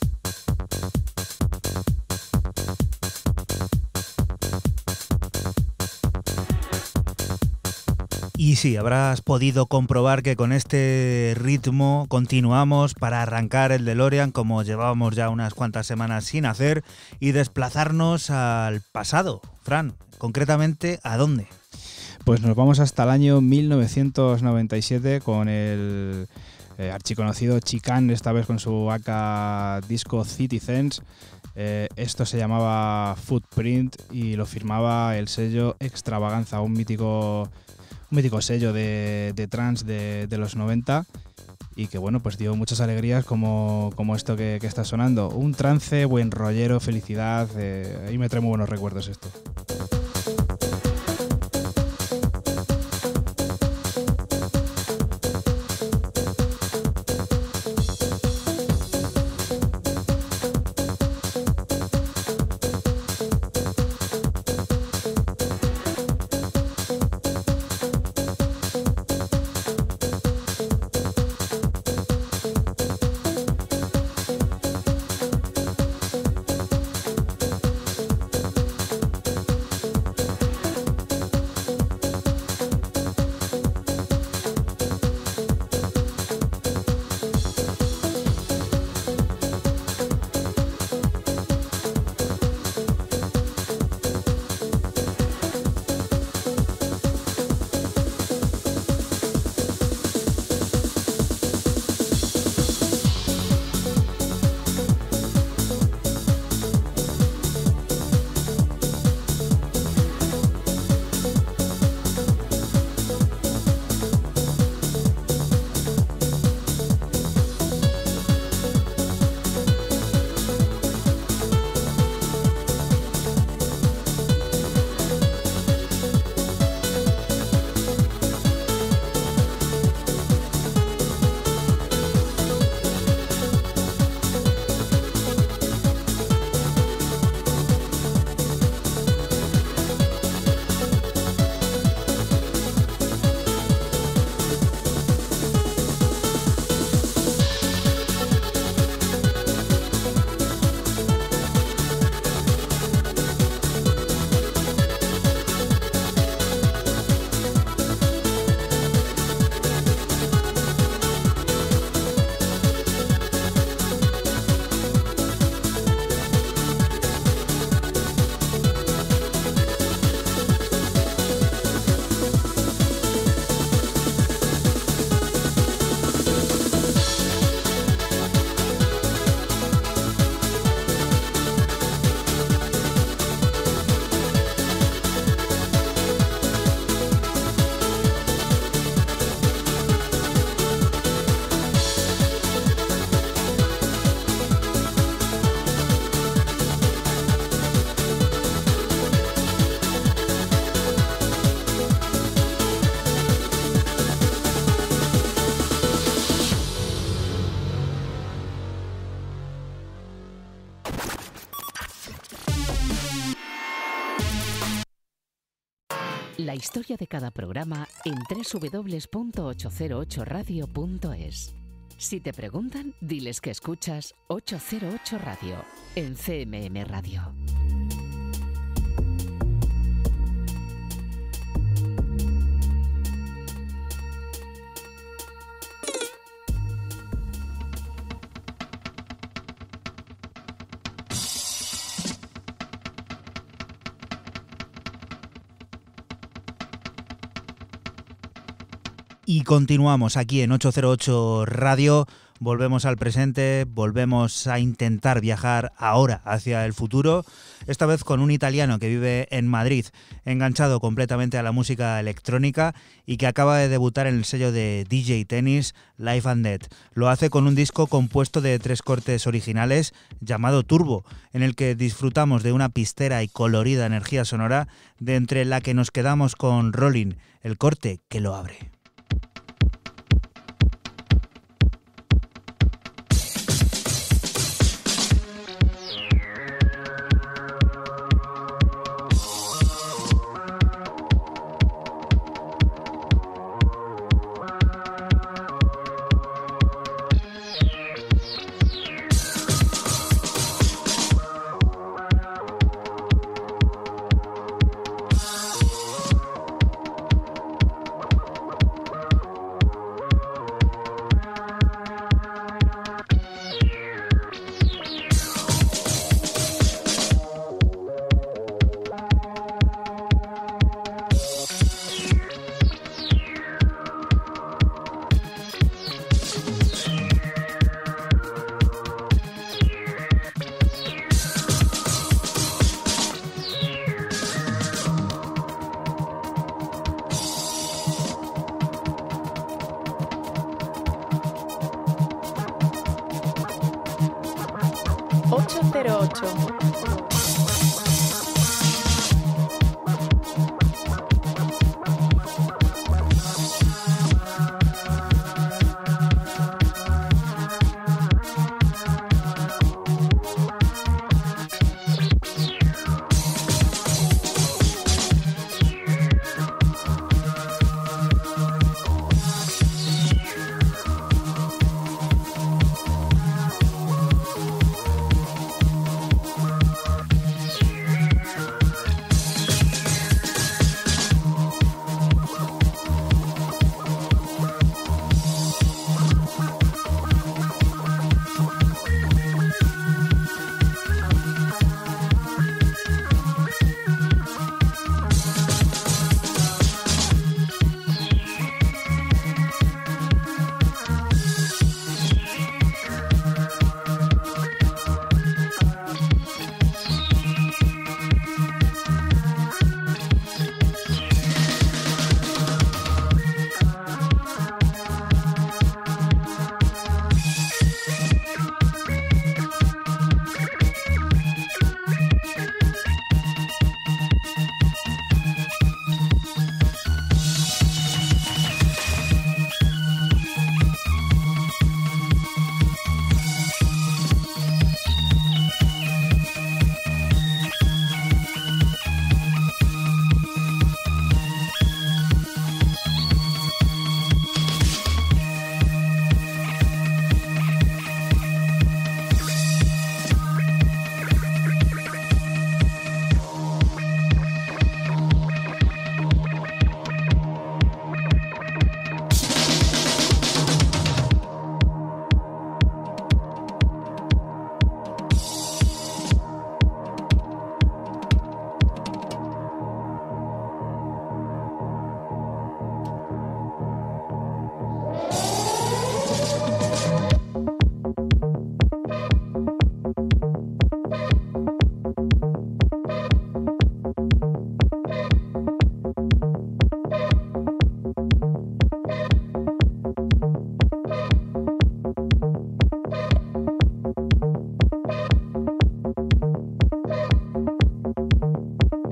Y sí, habrás podido comprobar que con este ritmo continuamos para arrancar el DeLorean como llevábamos ya unas cuantas semanas sin hacer y desplazarnos al pasado. Fran, concretamente, ¿a dónde? Pues nos vamos hasta el año 1997 con el archiconocido Chicane, esta vez con su AK disco Citizens. Esto se llamaba Footprint y lo firmaba el sello Extravaganza, un mítico sello de trance de los 90 y que bueno, pues dio muchas alegrías como esto que está sonando. Un trance, buen rollero, felicidad, ahí me trae muy buenos recuerdos esto. La historia de cada programa en www.808radio.es. Si te preguntan, diles que escuchas 808 Radio en CMM Radio. Y continuamos aquí en 808 Radio, volvemos al presente, volvemos a intentar viajar ahora hacia el futuro, esta vez con un italiano que vive en Madrid, enganchado completamente a la música electrónica y que acaba de debutar en el sello de DJ Tennis Life and Dead. Lo hace con un disco compuesto de 3 cortes originales llamado Turbo, en el que disfrutamos de una pistera y colorida energía sonora, de entre la que nos quedamos con Rolling, el corte que lo abre.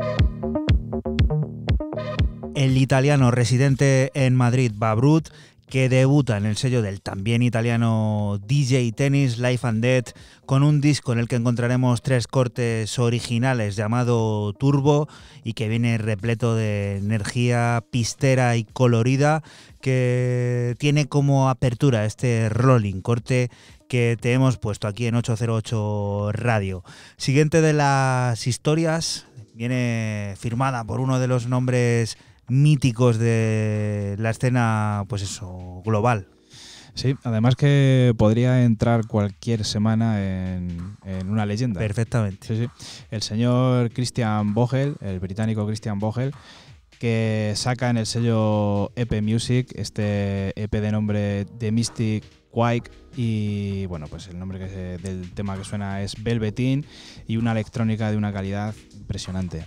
El italiano residente en Madrid, Babrut, que debuta en el sello del también italiano DJ Tennis Life and Death, con un disco en el que encontraremos 3 cortes originales llamado Turbo y que viene repleto de energía pistera y colorida, que tiene como apertura este Rolling, corte que te hemos puesto aquí en 808 Radio. Siguiente de las historias viene firmada por uno de los nombres míticos de la escena, pues eso, global. Sí, además que podría entrar cualquier semana en una leyenda. Perfectamente. Sí, sí. El señor Christian Vogel, el británico Christian Vogel, que saca en el sello EP Music este EP de nombre The Mystic Quake, y bueno, pues el nombre del tema que suena es Velveteen, y una electrónica de una calidad impresionante.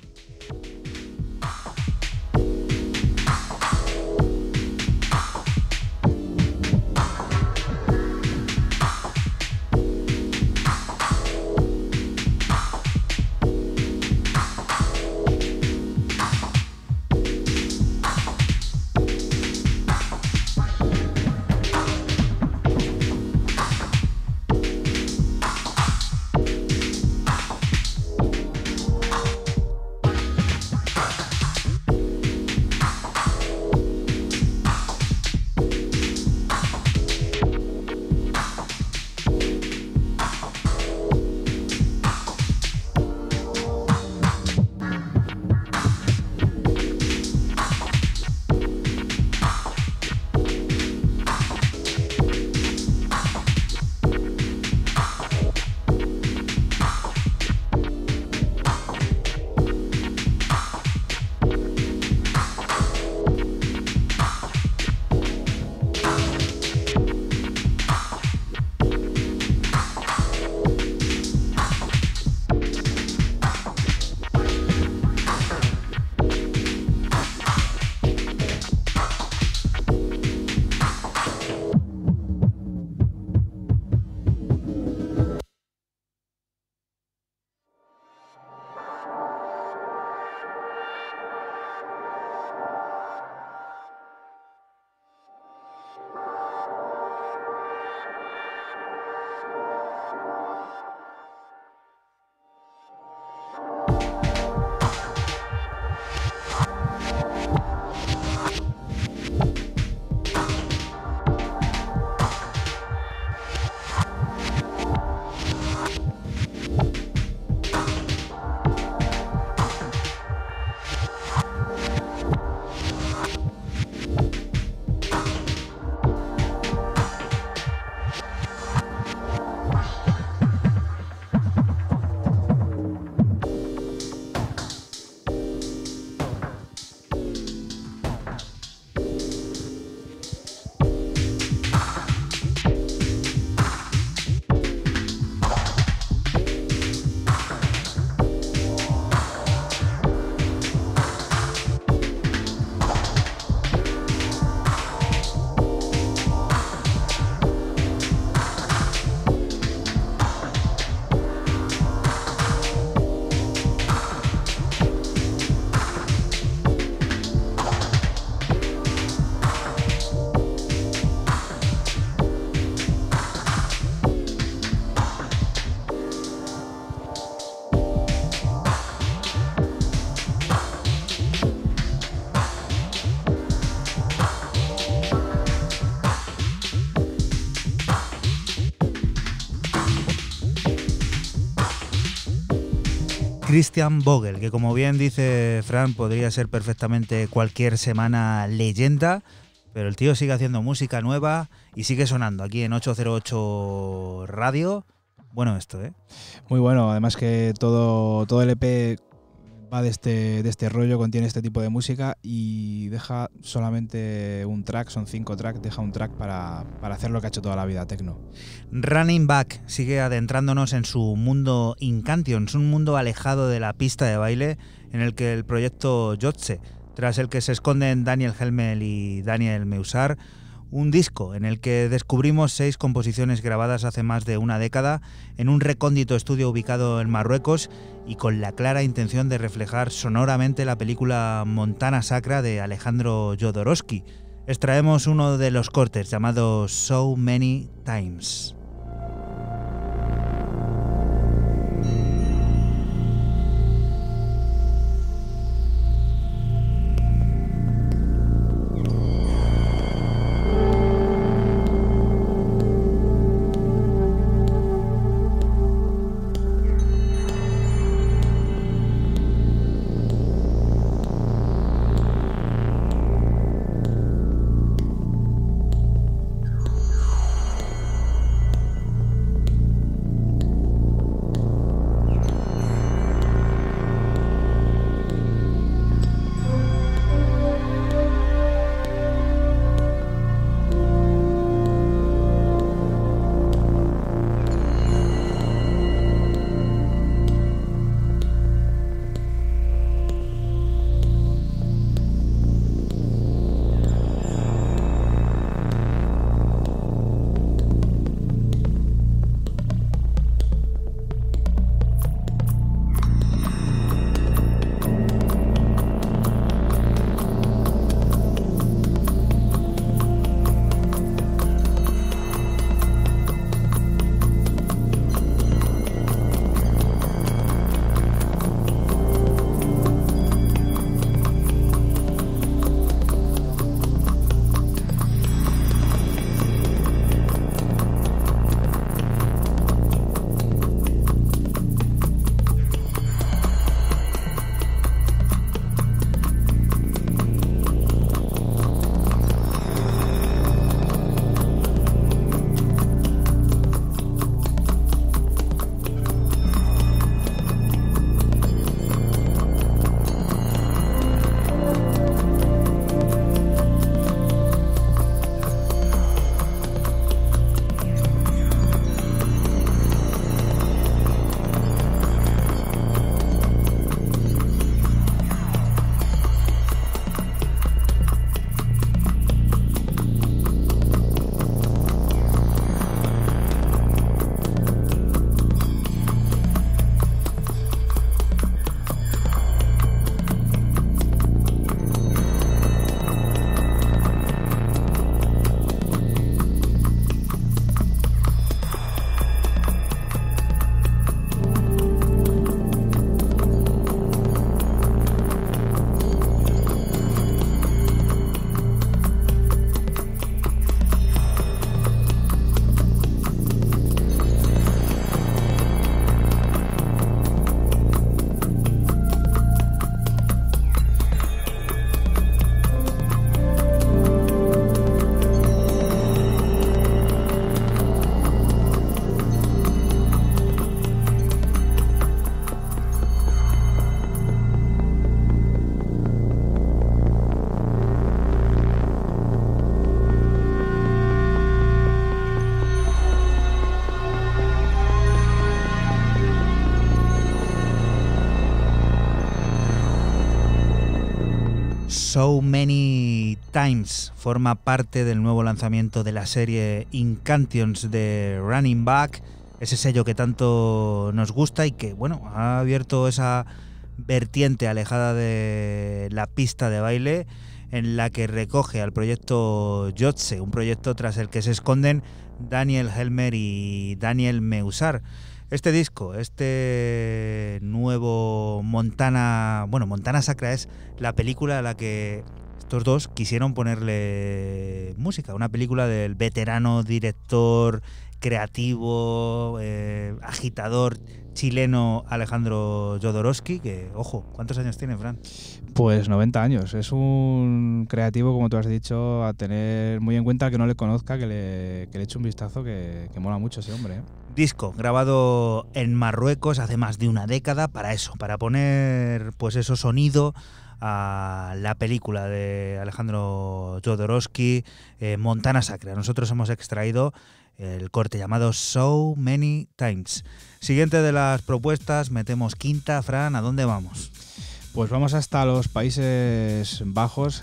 Christian Vogel, que como bien dice Fran, podría ser perfectamente cualquier semana leyenda, pero el tío sigue haciendo música nueva y sigue sonando aquí en 808 Radio. Bueno esto, ¿eh? Muy bueno, además que todo el EP va de este rollo, contiene este tipo de música y deja solamente un track, son 5 tracks, deja un track para hacer lo que ha hecho toda la vida, techno. Running Back sigue adentrándonos en su mundo Incantions, un mundo alejado de la pista de baile en el que el proyecto Jotze, tras el que se esconden Daniel Helmel y Daniel Meusar, un disco en el que descubrimos 6 composiciones grabadas hace más de una década en un recóndito estudio ubicado en Marruecos y con la clara intención de reflejar sonoramente la película Montana Sacra de Alejandro Jodorowsky. extraemos uno de los cortes llamado So Many Times. So Many Times forma parte del nuevo lanzamiento de la serie Incantions de Running Back, ese sello que tanto nos gusta y que, bueno, ha abierto esa vertiente alejada de la pista de baile en la que recoge al proyecto Jotze, un proyecto tras el que se esconden Daniel Helmer y Daniel Meusar. Este disco, este nuevo Montana Sacra es la película a la que estos dos quisieron ponerle música, una película del veterano director, creativo, agitador chileno Alejandro Jodorowsky, que, ojo, ¿cuántos años tiene, Fran? Pues 90 años. Es un creativo, como tú has dicho, a tener muy en cuenta, que no le conozca, que le eche un vistazo, que mola mucho ese hombre, ¿eh? Disco grabado en Marruecos hace más de una década para eso, para poner pues eso sonido a la película de Alejandro Jodorowsky, Montana Sacra. Nosotros hemos extraído el corte llamado So Many Times. Siguiente de las propuestas, metemos quinta. Fran, ¿a dónde vamos? Pues vamos hasta los Países Bajos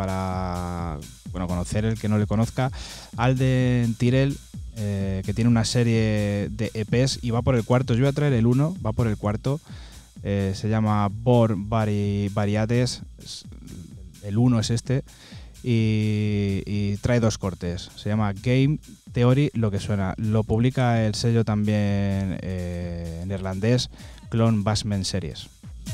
para conocer el que no le conozca. Alden Tyrell, que tiene una serie de EPs y va por el cuarto. Yo voy a traer el 1, va por el cuarto. Se llama Bor Variades. El 1 es este. y trae 2 cortes. Se llama Game Theory, lo que suena. Lo publica el sello también neerlandés Clone Basement Series.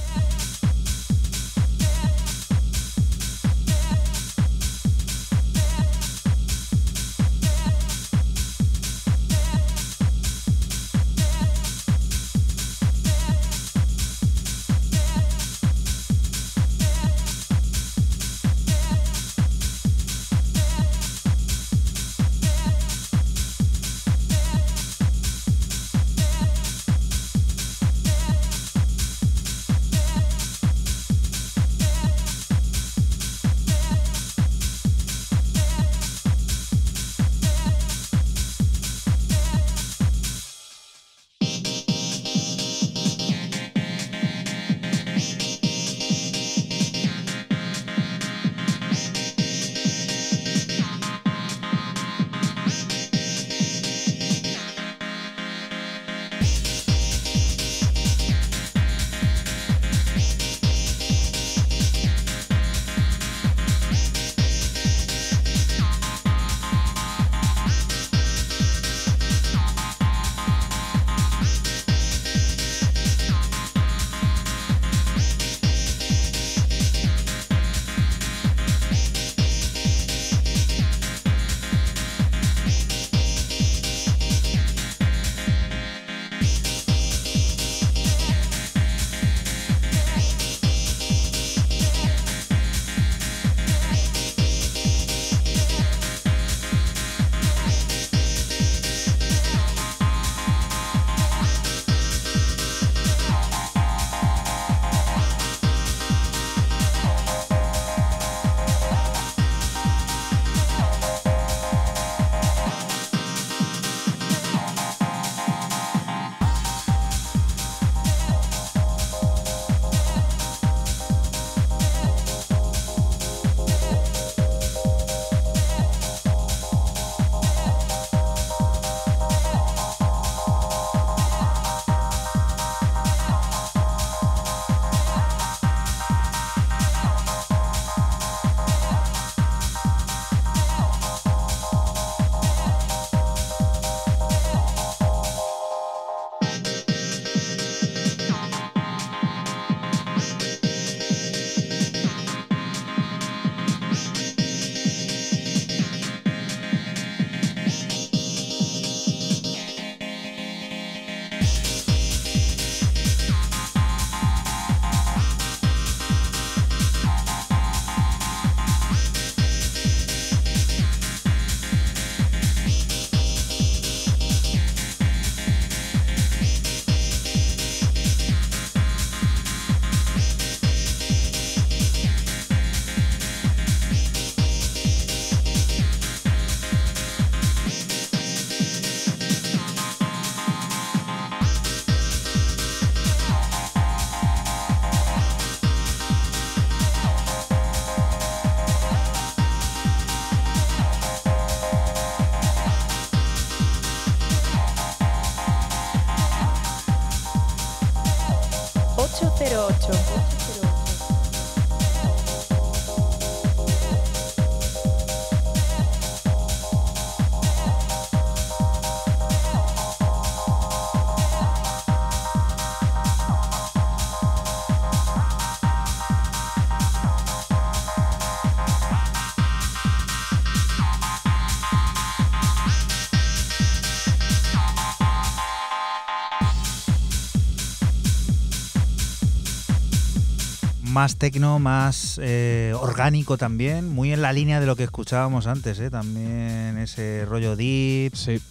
Más tecno, más orgánico también, muy en la línea de lo que escuchábamos antes, también ese rollo deep. Sí,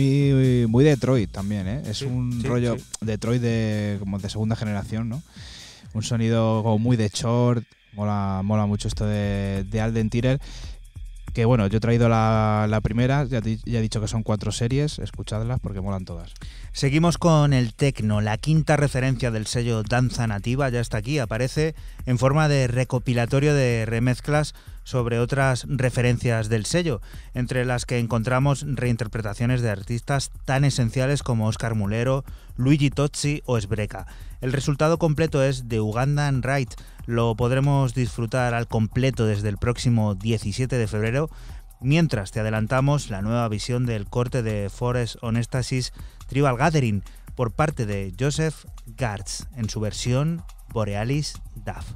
muy Detroit también, es un rollo Detroit como de segunda generación, ¿no? Un sonido como muy de short, mola mucho esto de Alden Tyrell. Que bueno, yo he traído la primera, ya he dicho que son 4 series, escuchadlas porque molan todas. Seguimos con el tecno, la quinta referencia del sello Danza Nativa, ya está aquí, aparece en forma de recopilatorio de remezclas sobre otras referencias del sello, entre las que encontramos reinterpretaciones de artistas tan esenciales como Oscar Mulero, Luigi Tozzi o Sbreka. El resultado completo es The Ugandan Rite. Lo podremos disfrutar al completo desde el próximo 17 de febrero, mientras te adelantamos la nueva visión del corte de Forest on Ecstasy's Tribal Gathering por parte de Joseph Garz en su versión Borealis DAF.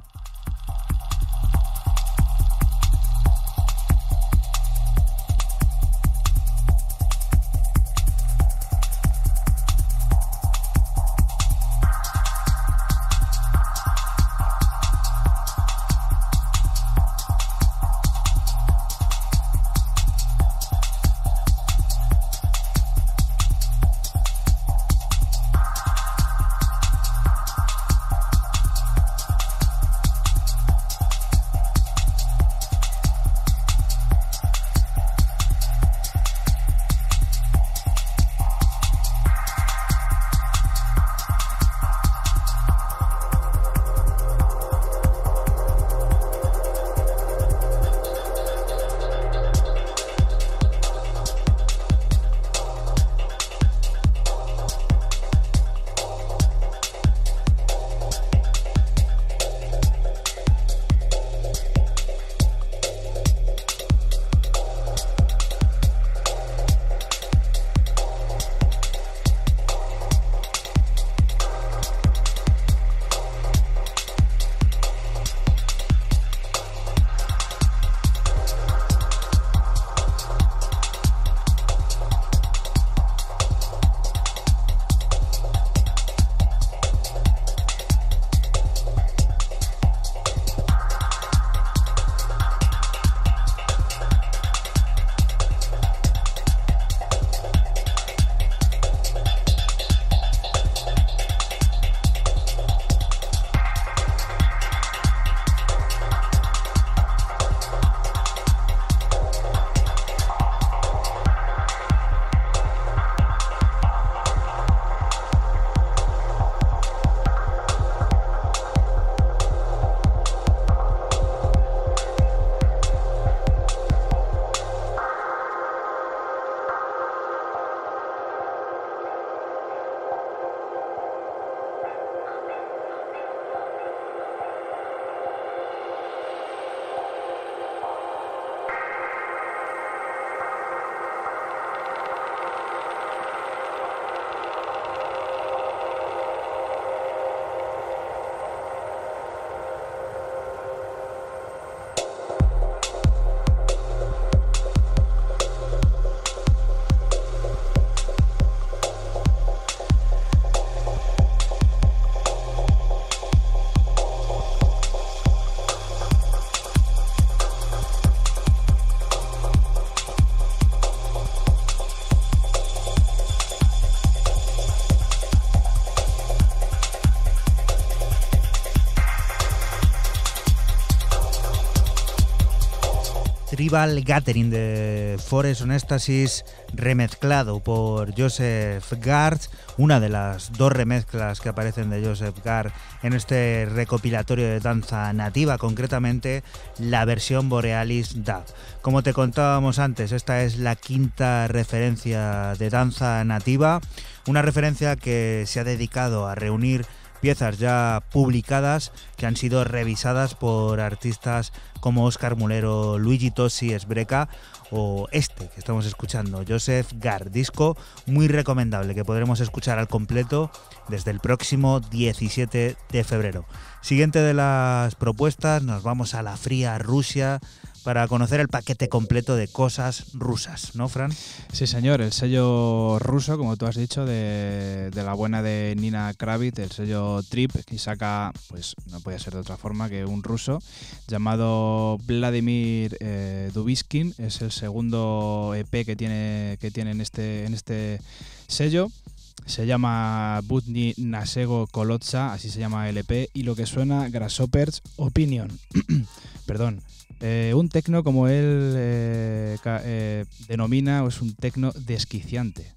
Tribal Gathering de Forest on Ecstasy's remezclado por Joseph Garz, una de las dos remezclas que aparecen de Joseph Garz en este recopilatorio de danza nativa, concretamente la versión Borealis DAF. Como te contábamos antes, esta es la quinta referencia de danza nativa, una referencia que se ha dedicado a reunir piezas ya publicadas que han sido revisadas por artistas como Oscar Mulero, Luigi Tozzi, Sbreka o este que estamos escuchando, Joseph Garz, disco muy recomendable que podremos escuchar al completo desde el próximo 17 de febrero. Siguiente de las propuestas, nos vamos a la fría Rusia para conocer el paquete completo de cosas rusas, ¿no, Fran? Sí, señor, el sello ruso, como tú has dicho, de la buena de Nina Kravitz, el sello Trip, que saca, pues no podía ser de otra forma que un ruso, llamado Vladimir Dubiskin. Es el segundo EP que tiene en este sello. Se llama Budni Nasego Kolotsa, así se llama el EP, y lo que suena Grasshopper's Opinion. Perdón. Un tecno, como él denomina, es un tecno desquiciante.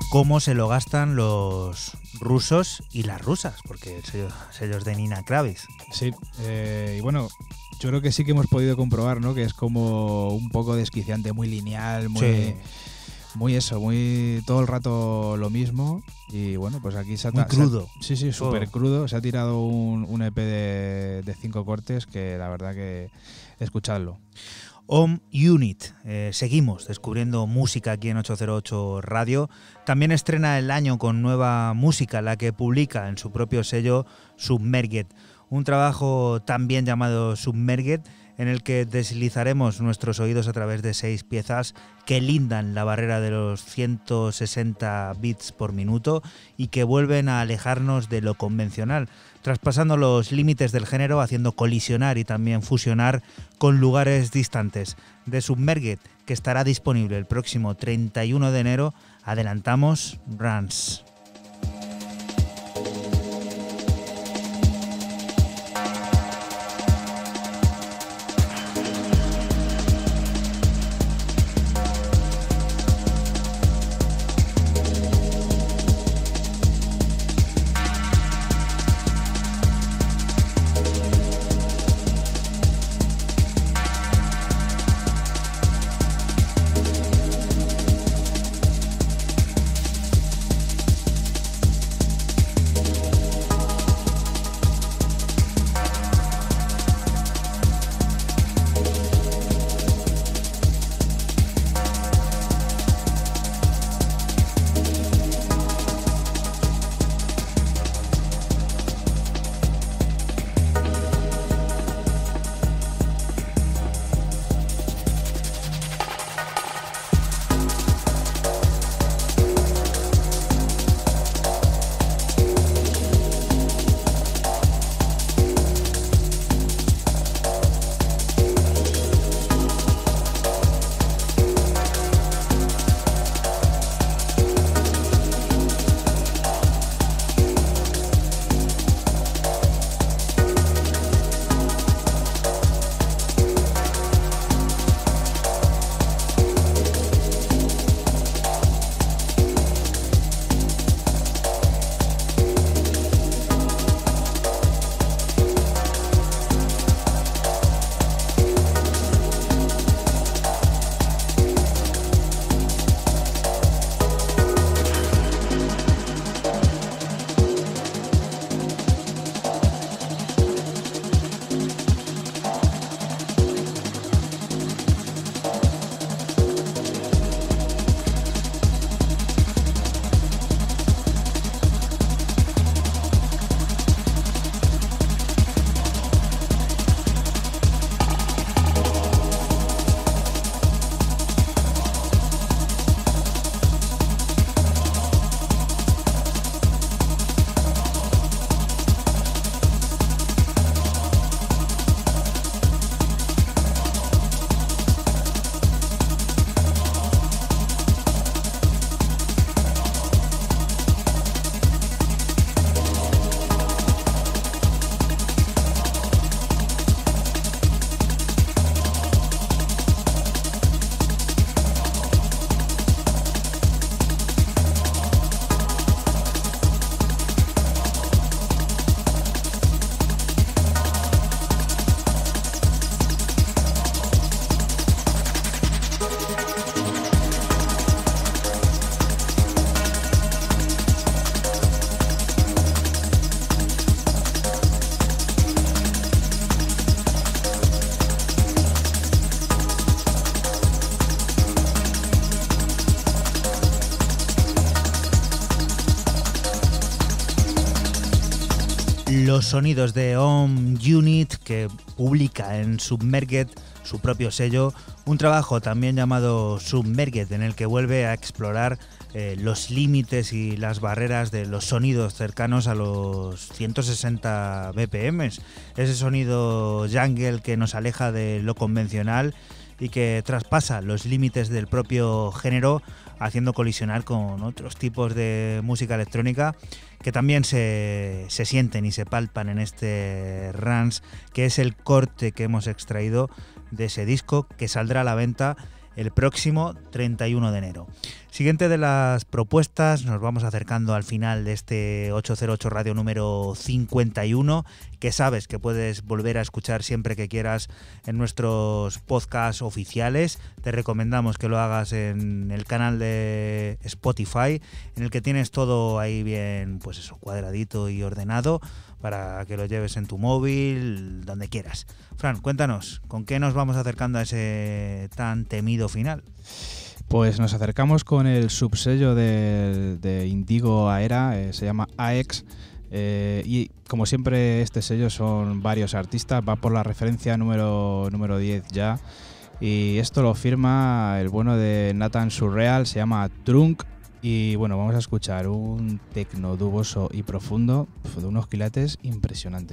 cómo se lo gastan los rusos y las rusas, porque sellos de Nina Kraviz. Sí, y bueno, yo creo que sí que hemos podido comprobar, ¿no? Que es como un poco desquiciante, muy lineal, muy todo el rato lo mismo. Y bueno, pues aquí muy crudo. Sí, súper crudo. Se ha tirado un EP de 5 cortes que la verdad que escuchadlo. Home Unit, seguimos descubriendo música aquí en 808 Radio. También estrena el año con nueva música, la que publica en su propio sello Submerged. Un trabajo también llamado Submerged, en el que deslizaremos nuestros oídos a través de 6 piezas que lindan la barrera de los 160 bits por minuto y que vuelven a alejarnos de lo convencional, traspasando los límites del género, haciendo colisionar y también fusionar con lugares distantes. De Submerged, que estará disponible el próximo 31 de enero, adelantamos Runs. Los sonidos de Home Unit, que publica en Submerged, su propio sello, un trabajo también llamado Submerged, en el que vuelve a explorar los límites y las barreras de los sonidos cercanos a los 160 BPM. Ese sonido jungle que nos aleja de lo convencional y que traspasa los límites del propio género, haciendo colisionar con otros tipos de música electrónica que también se sienten y se palpan en este Runs, que es el corte que hemos extraído de ese disco que saldrá a la venta el próximo 31 de enero. Siguiente de las propuestas, nos vamos acercando al final de este 808 Radio número 51, que sabes que puedes volver a escuchar siempre que quieras en nuestros podcasts oficiales. Te recomendamos que lo hagas en el canal de Spotify, en el que tienes todo ahí bien, pues eso, cuadradito y ordenado, para que lo lleves en tu móvil, donde quieras. Fran, cuéntanos, ¿con qué nos vamos acercando a ese tan temido final? Pues nos acercamos con el subsello de Indigo Aera, se llama AEX, y como siempre este sello son varios artistas, va por la referencia número 10 ya, y esto lo firma el bueno de Nathan Surreal, se llama Trunk, y bueno, vamos a escuchar un tecno duboso y profundo de unos quilates impresionante.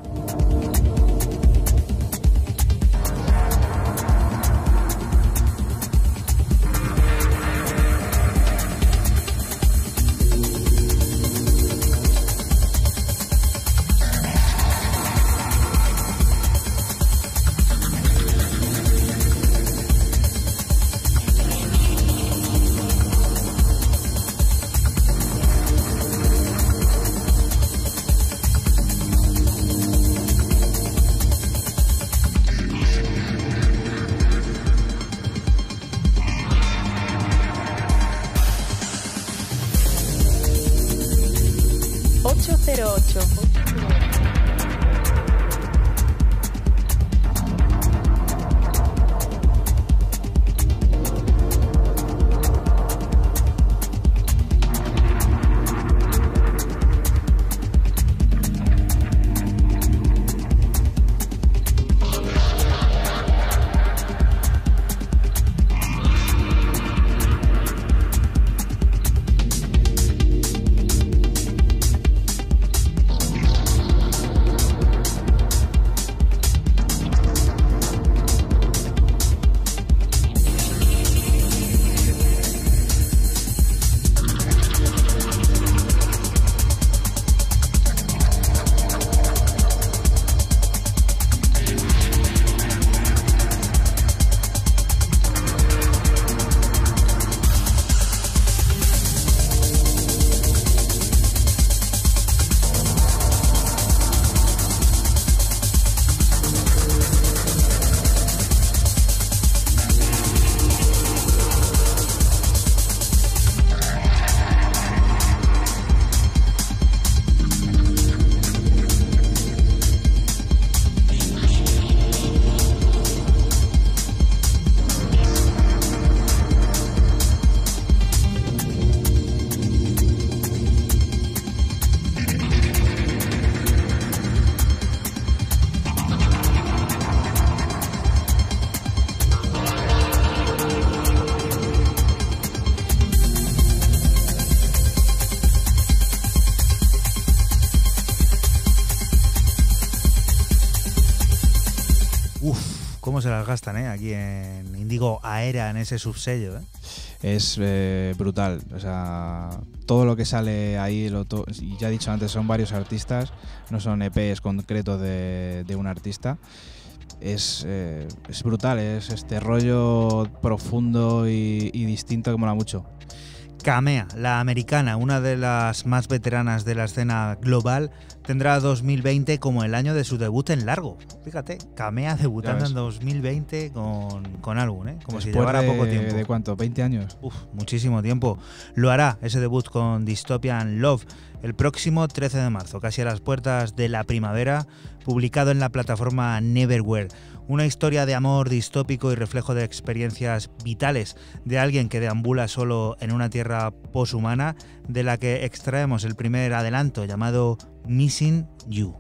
808. ¿Cómo se las gastan, aquí en Indigo Aera, en ese subsello? Es brutal, o sea, todo lo que sale ahí, y ya he dicho antes, son varios artistas, no son EPs concretos de un artista. Es brutal, es este rollo profundo y distinto que mola mucho. Kamea, la americana, una de las más veteranas de la escena global, tendrá 2020 como el año de su debut en largo. Fíjate, Kamea debutando en 2020 con álbum, como si llevara poco tiempo. ¿De cuánto? ¿20 años? Muchísimo tiempo. Lo hará ese debut con Dystopian Love el próximo 13 de marzo, casi a las puertas de la primavera, publicado en la plataforma Neverwhere. Una historia de amor distópico y reflejo de experiencias vitales de alguien que deambula solo en una tierra poshumana, de la que extraemos el primer adelanto llamado Missing You.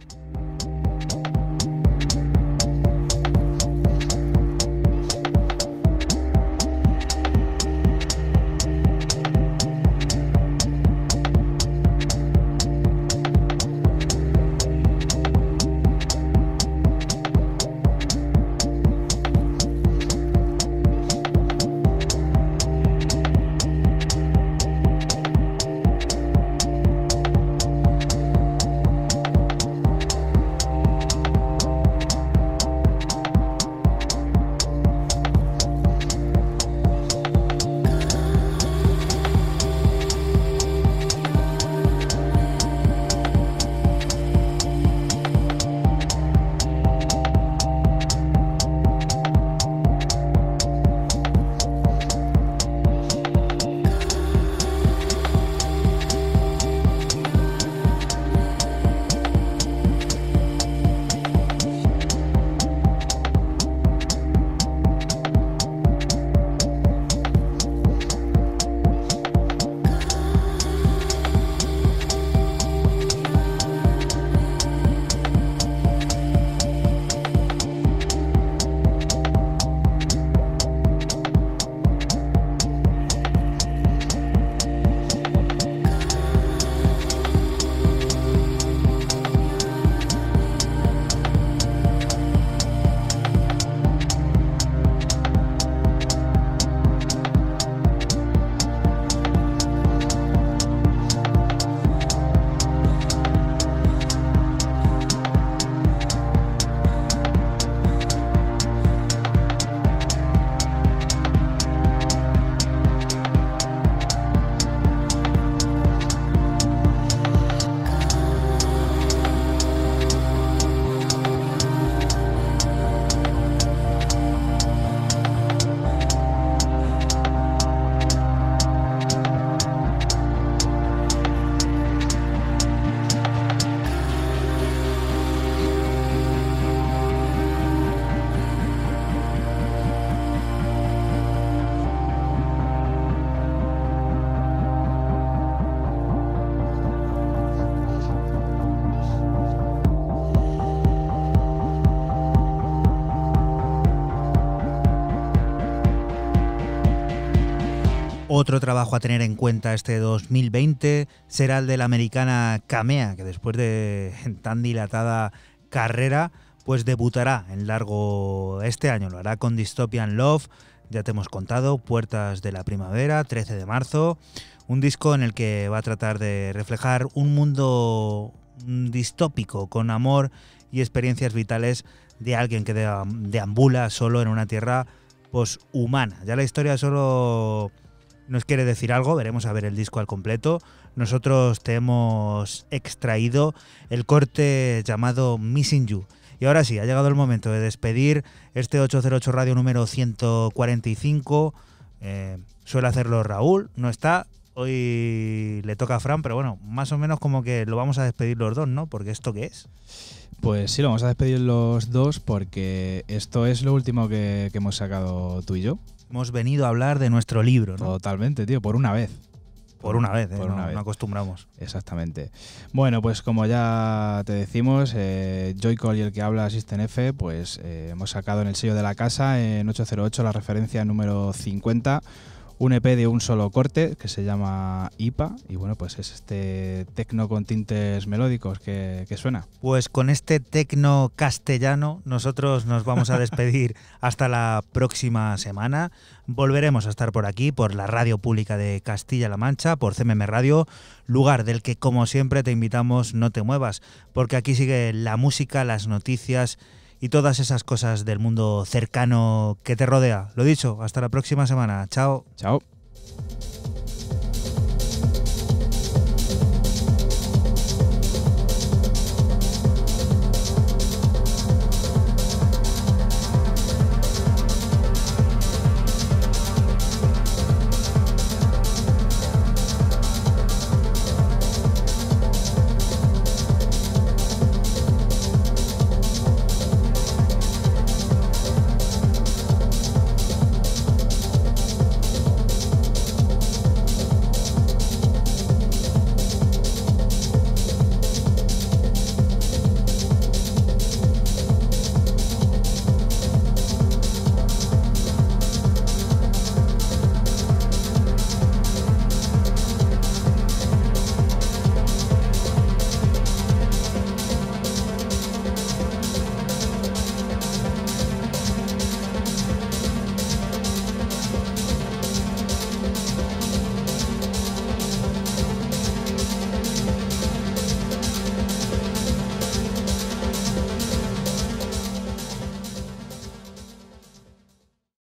Otro trabajo a tener en cuenta este 2020 será el de la americana Camea, que después de tan dilatada carrera, pues debutará en largo este año. Lo hará con Dystopian Love, ya te hemos contado, Puertas de la Primavera, 13 de marzo. Un disco en el que va a tratar de reflejar un mundo distópico, con amor y experiencias vitales de alguien que deambula solo en una tierra poshumana. Ya la historia solo nos quiere decir algo, veremos a ver el disco al completo. Nosotros te hemos extraído el corte llamado Missing You. Y ahora sí, ha llegado el momento de despedir este 808 Radio número 145. Suele hacerlo Raúl, no está. Hoy le toca a Fran, pero bueno, más o menos como que lo vamos a despedir los dos, ¿no? Porque ¿esto qué es? Pues sí, lo vamos a despedir los dos porque esto es lo último que hemos sacado tú y yo. Hemos venido a hablar de nuestro libro, ¿no? Totalmente, tío, por una vez. Por una vez, por una vez. No acostumbramos. Exactamente. Bueno, pues como ya te decimos, Joycall y el que habla System F, pues hemos sacado en el sello de la casa, en 808, la referencia número 50, un EP de un solo corte que se llama IPA, y bueno, pues es este tecno con tintes melódicos que suena. Pues con este tecno castellano nosotros nos vamos a despedir hasta la próxima semana. Volveremos a estar por aquí, por la radio pública de Castilla-La Mancha, por CMM Radio, lugar del que como siempre te invitamos no te muevas, porque aquí sigue la música, las noticias y todas esas cosas del mundo cercano que te rodea. Lo dicho, hasta la próxima semana. Chao. Chao.